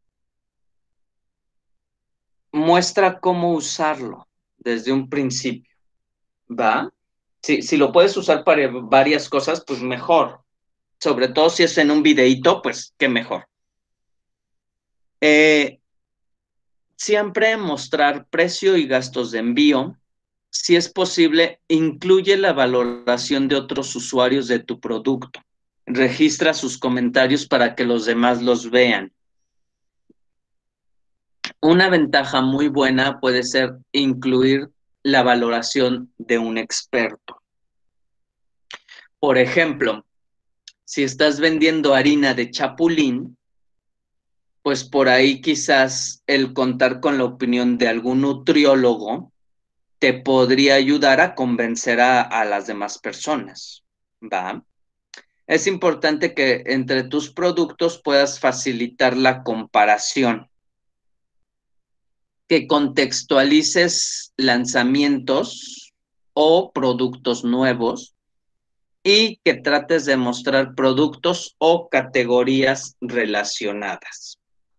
muestra cómo usarlo desde un principio, ¿va? Si, si lo puedes usar para varias cosas, pues mejor. Sobre todo si es en un videíto, pues qué mejor. Eh, siempre mostrar precio y gastos de envío. Si es posible, incluye la valoración de otros usuarios de tu producto. Registra sus comentarios para que los demás los vean. Una ventaja muy buena puede ser incluir la valoración de un experto. Por ejemplo, si estás vendiendo harina de chapulín, pues por ahí quizás el contar con la opinión de algún nutriólogo te podría ayudar a convencer a, a las demás personas, ¿va? Es importante que entre tus productos puedas facilitar la comparación, que contextualices lanzamientos o productos nuevos y que trates de mostrar productos o categorías relacionadas.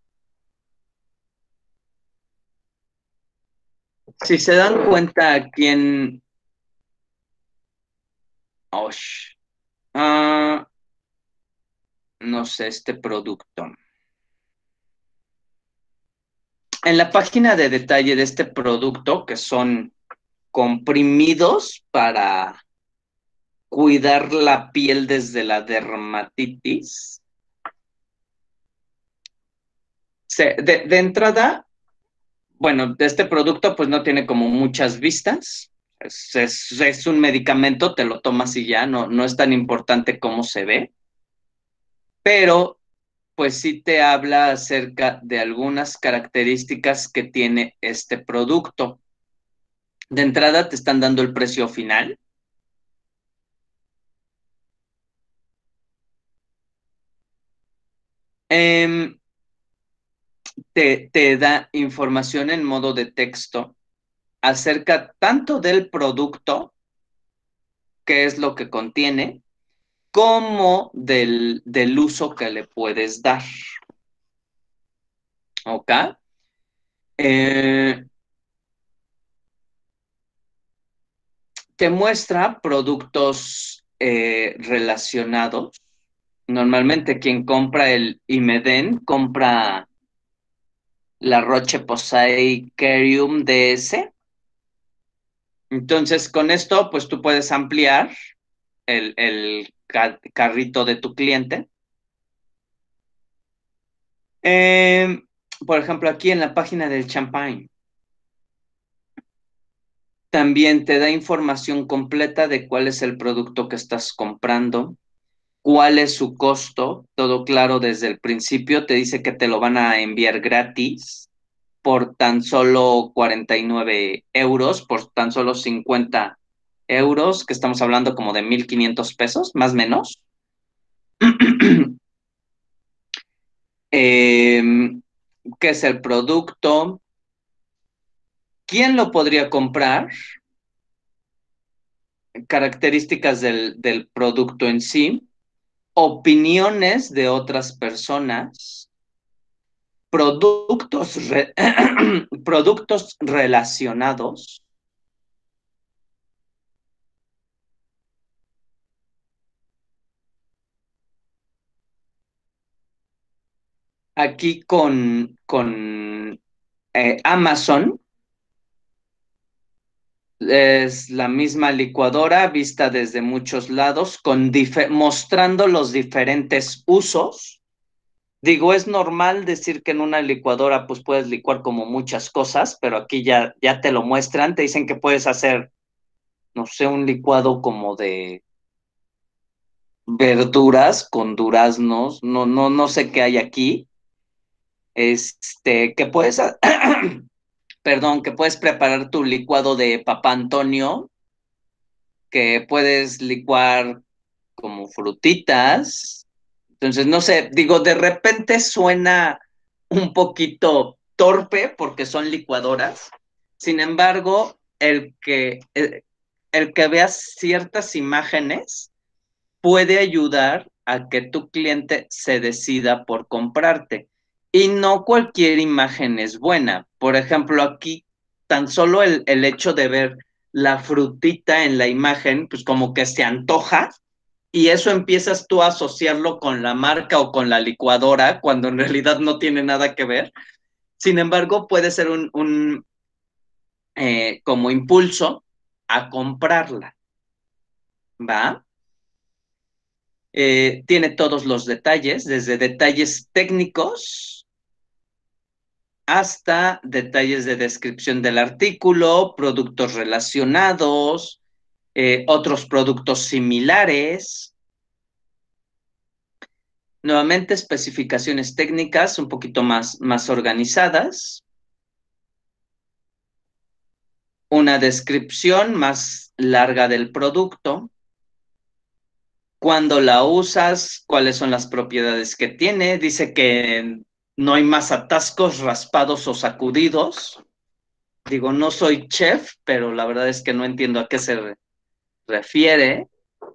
Si se dan cuenta aquí en... Oh, uh, no sé, este producto. En la página de detalle de este producto, que son comprimidos para cuidar la piel desde la dermatitis, se, de, de entrada, bueno, de este producto pues no tiene como muchas vistas. Es, es, es un medicamento, te lo tomas y ya, no, no es tan importante cómo se ve, pero pues sí te habla acerca de algunas características que tiene este producto. De entrada te están dando el precio final. Eh, te, te da información en modo de texto acerca tanto del producto, qué es lo que contiene, como del, del uso que le puedes dar. ¿Ok? Eh, te muestra productos eh, relacionados. Normalmente quien compra el Imeden compra la Roche-Posay Cerium D S. Entonces, con esto, pues tú puedes ampliar el, el ca- carrito de tu cliente. Eh, por ejemplo, aquí en la página del champagne, también te da información completa de cuál es el producto que estás comprando, cuál es su costo, todo claro desde el principio. Te dice que te lo van a enviar gratis por tan solo cuarenta y nueve euros, por tan solo cincuenta euros, que estamos hablando como de mil quinientos pesos, más o menos. Eh, ¿Qué es el producto? ¿Quién lo podría comprar? Características del, del producto en sí, opiniones de otras personas, productos, re- productos relacionados. Aquí con, con eh, Amazon es la misma licuadora vista desde muchos lados, con mostrando los diferentes usos. Digo, es normal decir que en una licuadora pues puedes licuar como muchas cosas, pero aquí ya, ya te lo muestran, te dicen que puedes hacer, no sé, un licuado como de verduras con duraznos, no, no, no sé qué hay aquí, este, que puedes, perdón, que puedes preparar tu licuado de Papá Antonio, que puedes licuar como frutitas. Entonces, no sé, digo, de repente suena un poquito torpe porque son licuadoras. Sin embargo, el que, el, el que veas ciertas imágenes puede ayudar a que tu cliente se decida por comprarte. Y no cualquier imagen es buena. Por ejemplo, aquí tan solo el, el hecho de ver la frutita en la imagen, pues como que se antoja y eso empiezas tú a asociarlo con la marca o con la licuadora cuando en realidad no tiene nada que ver. Sin embargo, puede ser un, un eh, como impulso a comprarla, ¿va? Eh, tiene todos los detalles, desde detalles técnicos hasta detalles de descripción del artículo, productos relacionados, eh, otros productos similares. Nuevamente, especificaciones técnicas un poquito más, más organizadas. Una descripción más larga del producto. Cuando la usas, cuáles son las propiedades que tiene. Dice que no hay más atascos, raspados o sacudidos. Digo, no soy chef, pero la verdad es que no entiendo a qué se re- refiere.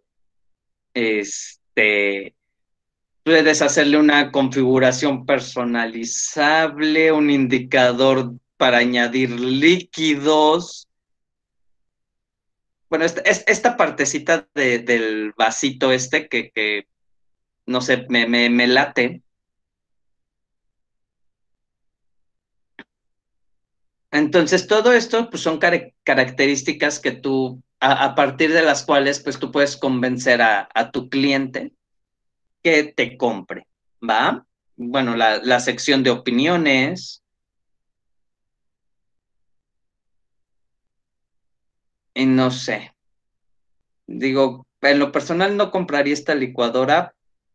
Este, puedes hacerle una configuración personalizable, un indicador para añadir líquidos. Bueno, esta, es- esta partecita de- del vasito este que, que no sé, me, me, me late. Entonces, todo esto pues, son care- características que tú, a, a partir de las cuales pues tú puedes convencer a, a tu cliente que te compre, ¿va? Bueno, la, la sección de opiniones, y no sé, digo, en lo personal no compraría esta licuadora,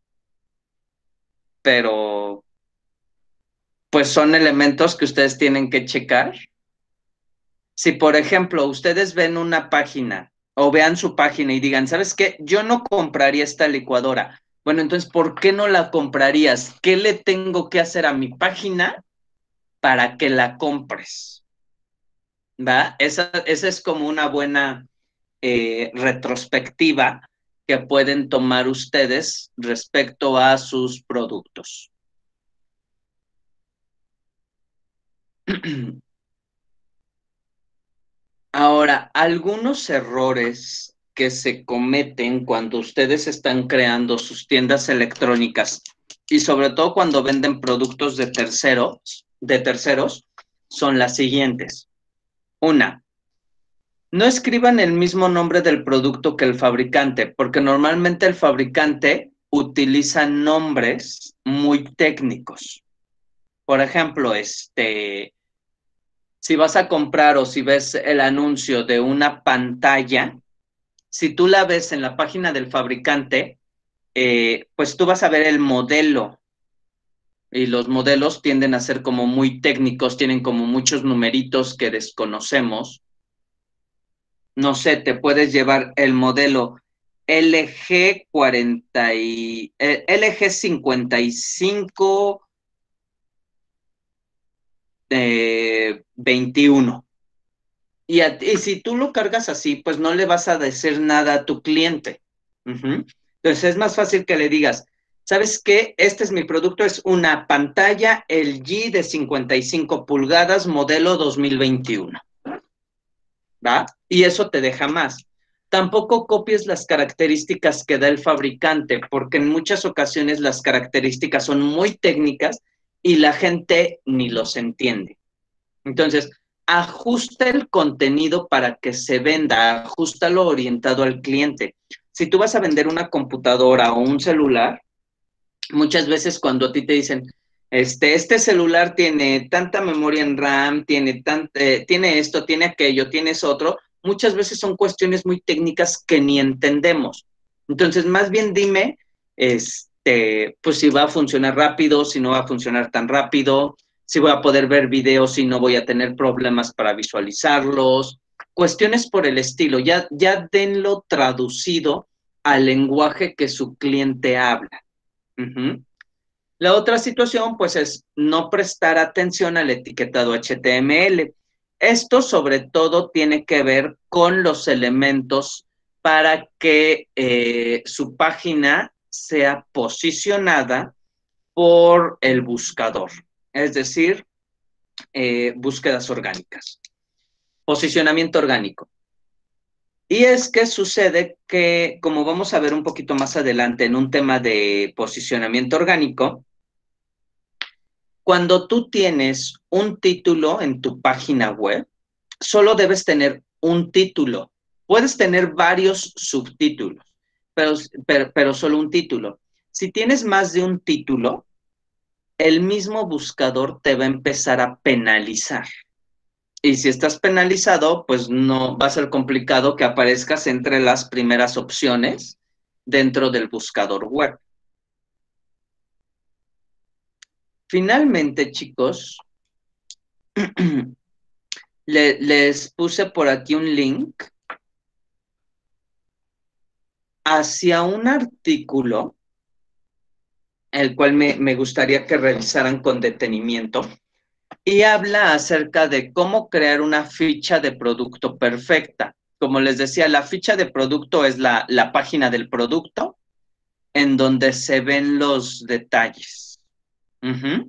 pero pues son elementos que ustedes tienen que checar. Si, por ejemplo, ustedes ven una página o vean su página y digan, ¿sabes qué? Yo no compraría esta licuadora. Bueno, entonces, ¿por qué no la comprarías? ¿Qué le tengo que hacer a mi página para que la compres? ¿Va? Esa, esa es como una buena eh, retrospectiva que pueden tomar ustedes respecto a sus productos. Ahora, algunos errores que se cometen cuando ustedes están creando sus tiendas electrónicas y sobre todo cuando venden productos de terceros, de terceros, son las siguientes. Una, no escriban el mismo nombre del producto que el fabricante, porque normalmente el fabricante utiliza nombres muy técnicos. Por ejemplo, este, si vas a comprar o si ves el anuncio de una pantalla, si tú la ves en la página del fabricante, eh, pues tú vas a ver el modelo y los modelos tienden a ser como muy técnicos, tienen como muchos numeritos que desconocemos. No sé, te puedes llevar el modelo L G cuarenta y, eh, L G cincuenta y cinco eh, veintiuno. Y, a, y si tú lo cargas así, pues no le vas a decir nada a tu cliente. Uh-huh. Entonces es más fácil que le digas, ¿sabes qué? Este es mi producto, es una pantalla L G de cincuenta y cinco pulgadas, modelo dos mil veintiuno. ¿Va? Y eso te deja más. Tampoco copies las características que da el fabricante, porque en muchas ocasiones las características son muy técnicas y la gente ni los entiende. Entonces, ajusta el contenido para que se venda, ajustalo orientado al cliente. Si tú vas a vender una computadora o un celular, muchas veces cuando a ti te dicen, este, este celular tiene tanta memoria en RAM, tiene, tan, eh, tiene esto, tiene aquello, tienes otro, muchas veces son cuestiones muy técnicas que ni entendemos. Entonces, más bien dime, este, pues si va a funcionar rápido, si no va a funcionar tan rápido, si voy a poder ver videos, si no voy a tener problemas para visualizarlos, cuestiones por el estilo, ya, ya denlo traducido al lenguaje que su cliente habla. Uh-huh. La otra situación, pues, es no prestar atención al etiquetado H T M L. Esto, sobre todo, tiene que ver con los elementos para que eh, su página sea posicionada por el buscador, es decir, eh, búsquedas orgánicas. Posicionamiento orgánico. Y es que sucede que, como vamos a ver un poquito más adelante en un tema de posicionamiento orgánico, cuando tú tienes un título en tu página web, solo debes tener un título. Puedes tener varios subtítulos, pero, pero, pero solo un título. Si tienes más de un título, el mismo buscador te va a empezar a penalizar. Y si estás penalizado, pues no va a ser complicado que aparezcas entre las primeras opciones dentro del buscador web. Finalmente, chicos, le, les puse por aquí un link hacia un artículo, el cual me, me gustaría que revisaran con detenimiento, y habla acerca de cómo crear una ficha de producto perfecta. Como les decía, la ficha de producto es la, la página del producto en donde se ven los detalles. Uh-huh.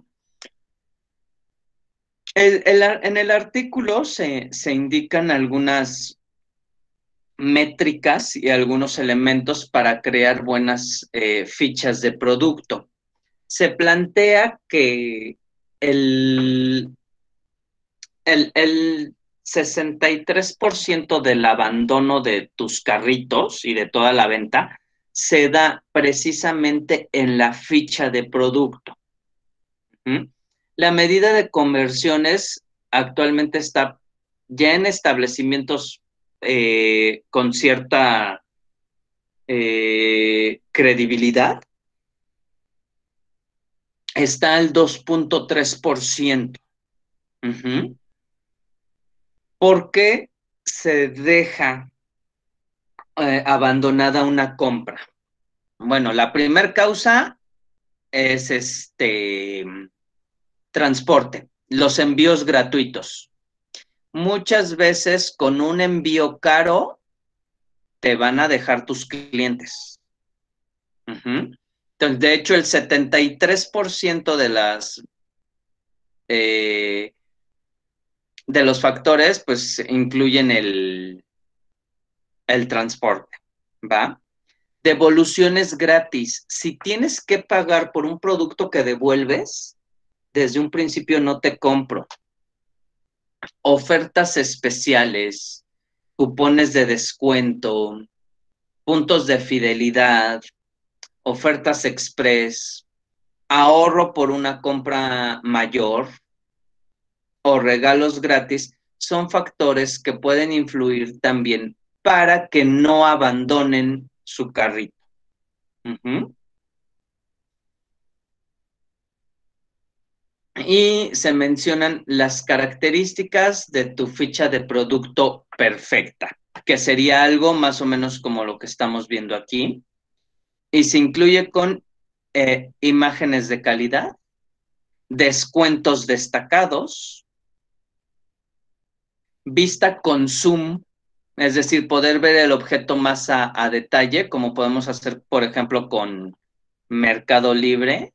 El, el, en el artículo se, se indican algunas métricas y algunos elementos para crear buenas eh, fichas de producto. Se plantea que el, el, el sesenta y tres por ciento del abandono de tus carritos y de toda la venta se da precisamente en la ficha de producto. ¿Mm? La medida de conversiones actualmente está ya en establecimientos eh, con cierta eh, credibilidad, está al dos punto tres por ciento. Uh-huh. ¿Por qué se deja eh, abandonada una compra? Bueno, la primera causa es este transporte, los envíos gratuitos. Muchas veces con un envío caro te van a dejar tus clientes. Uh-huh. Entonces, de hecho, el setenta y tres por ciento de las eh, de los factores, pues incluyen el, el transporte, ¿va? Devoluciones gratis. Si tienes que pagar por un producto que devuelves, desde un principio no te compro. Ofertas especiales, cupones de descuento, puntos de fidelidad, ofertas express, ahorro por una compra mayor o regalos gratis, son factores que pueden influir también para que no abandonen su carrito. Uh-huh. Y se mencionan las características de tu ficha de producto perfecta, que sería algo más o menos como lo que estamos viendo aquí. Y se incluye con eh, imágenes de calidad, descuentos destacados, vista con zoom, es decir, poder ver el objeto más a, a detalle, como podemos hacer, por ejemplo, con Mercado Libre,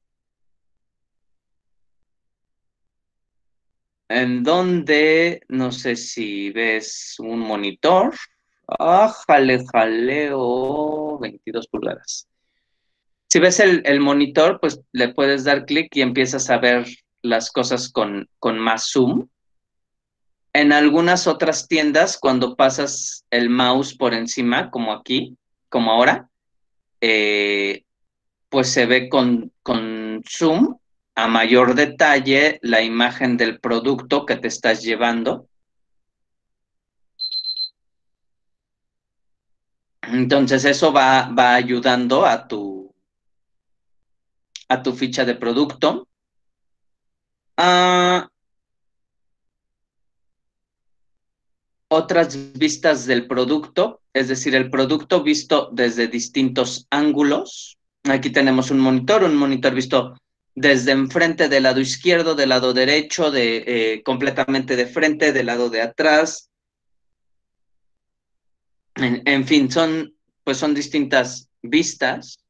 en donde, no sé si ves un monitor, ah, jale, jaleo, veintidós pulgadas. Si ves el, el monitor, pues le puedes dar clic y empiezas a ver las cosas con, con más zoom. En algunas otras tiendas, cuando pasas el mouse por encima, como aquí, como ahora, eh, pues se ve con, con zoom a mayor detalle la imagen del producto que te estás llevando. Entonces eso va, va ayudando a tu, a tu ficha de producto. Ah, otras vistas del producto, es decir, el producto visto desde distintos ángulos. Aquí tenemos un monitor, un monitor visto desde enfrente, del lado izquierdo, del lado derecho, de, eh, completamente de frente, del lado de atrás. En, en fin, son, pues son distintas vistas.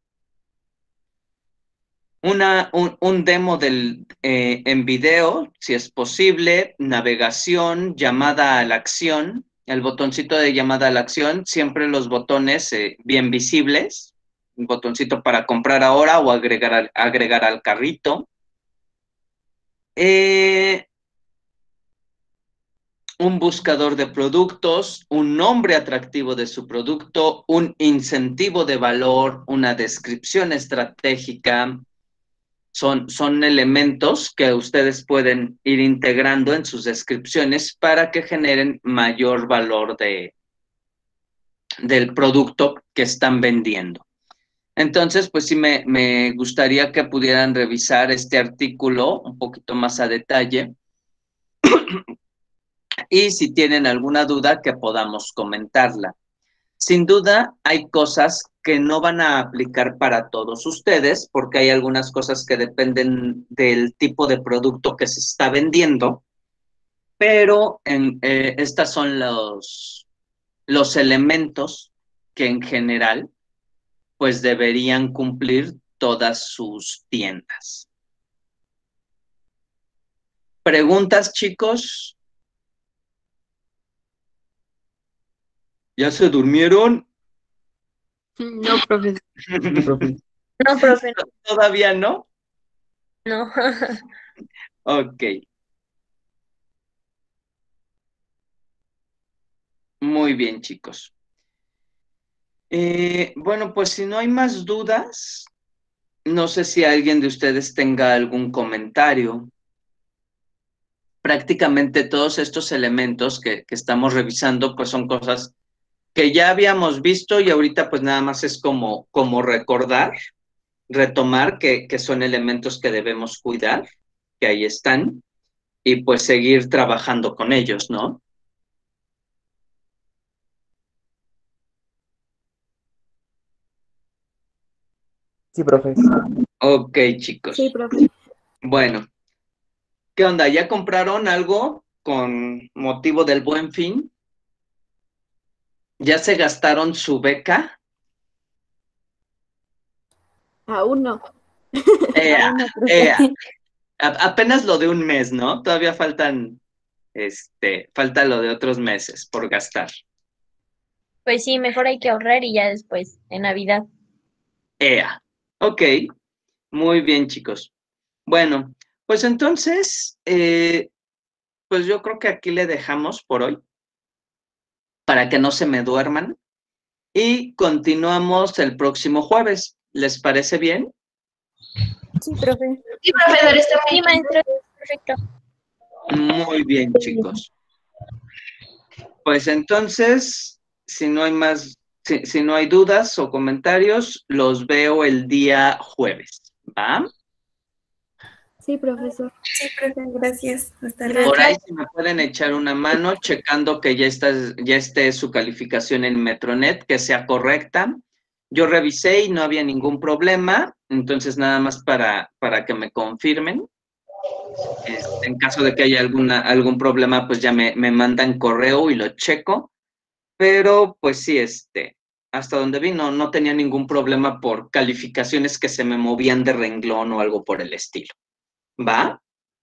Una, un, un demo del, eh, en video, si es posible, navegación, llamada a la acción, el botoncito de llamada a la acción, siempre los botones eh, bien visibles, un botoncito para comprar ahora o agregar al, agregar al carrito. Eh, un buscador de productos, un nombre atractivo de su producto, un incentivo de valor, una descripción estratégica. Son, son elementos que ustedes pueden ir integrando en sus descripciones para que generen mayor valor de, del producto que están vendiendo. Entonces, pues sí me, me gustaría que pudieran revisar este artículo un poquito más a detalle y si tienen alguna duda que podamos comentarla. Sin duda, hay cosas que no van a aplicar para todos ustedes, porque hay algunas cosas que dependen del tipo de producto que se está vendiendo, pero en, eh, estas son los, los elementos que en general pues deberían cumplir todas sus tiendas. ¿Preguntas, chicos? ¿Ya se durmieron? No, profe. No, profe, ¿Todavía no? no. Ok. Muy bien, chicos. Eh, bueno, pues si no hay más dudas, no sé si alguien de ustedes tenga algún comentario. Prácticamente todos estos elementos que, que estamos revisando, pues son cosas que ya habíamos visto y ahorita pues nada más es como, como recordar, retomar que, que son elementos que debemos cuidar, que ahí están, y pues seguir trabajando con ellos, ¿no? Sí, profe. Ok, chicos. Sí, profe. Bueno, ¿qué onda? ¿Ya compraron algo con motivo del Buen Fin? ¿Ya se gastaron su beca? Aún no. Eh, Aún no, profe. eh, a- apenas lo de un mes, ¿no? Todavía faltan este, falta lo de otros meses por gastar. Pues sí, mejor hay que ahorrar y ya después, en Navidad. Ea. Ok, muy bien, chicos. Bueno, pues entonces, eh, pues yo creo que aquí le dejamos por hoy, para que no se me duerman, y continuamos el próximo jueves. ¿Les parece bien? Sí, profe. Sí, profesor, está Sí, muy bien. maestro, perfecto. Muy bien, chicos. Pues entonces, si no hay más, si, si no hay dudas o comentarios, los veo el día jueves, ¿va? Sí, profesor. Sí, profe, gracias. Hasta luego. Por ahí si me pueden echar una mano checando que ya, está, ya esté su calificación en Metronet, que sea correcta. Yo revisé y no había ningún problema, entonces nada más para, para que me confirmen. Este, en caso de que haya alguna, algún problema, pues ya me, me mandan correo y lo checo. Pero pues sí, este, hasta donde vi no, no tenía ningún problema por calificaciones que se me movían de renglón o algo por el estilo. ¿Va?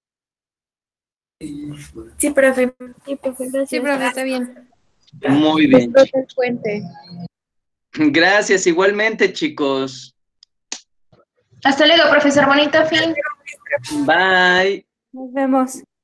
Sí, profe. Sí, profe, gracias. Sí, profe, está bien. Muy bien. Profe Fuente. Gracias, igualmente, chicos. Hasta luego, profesor. Bonito fin. Bye. Nos vemos.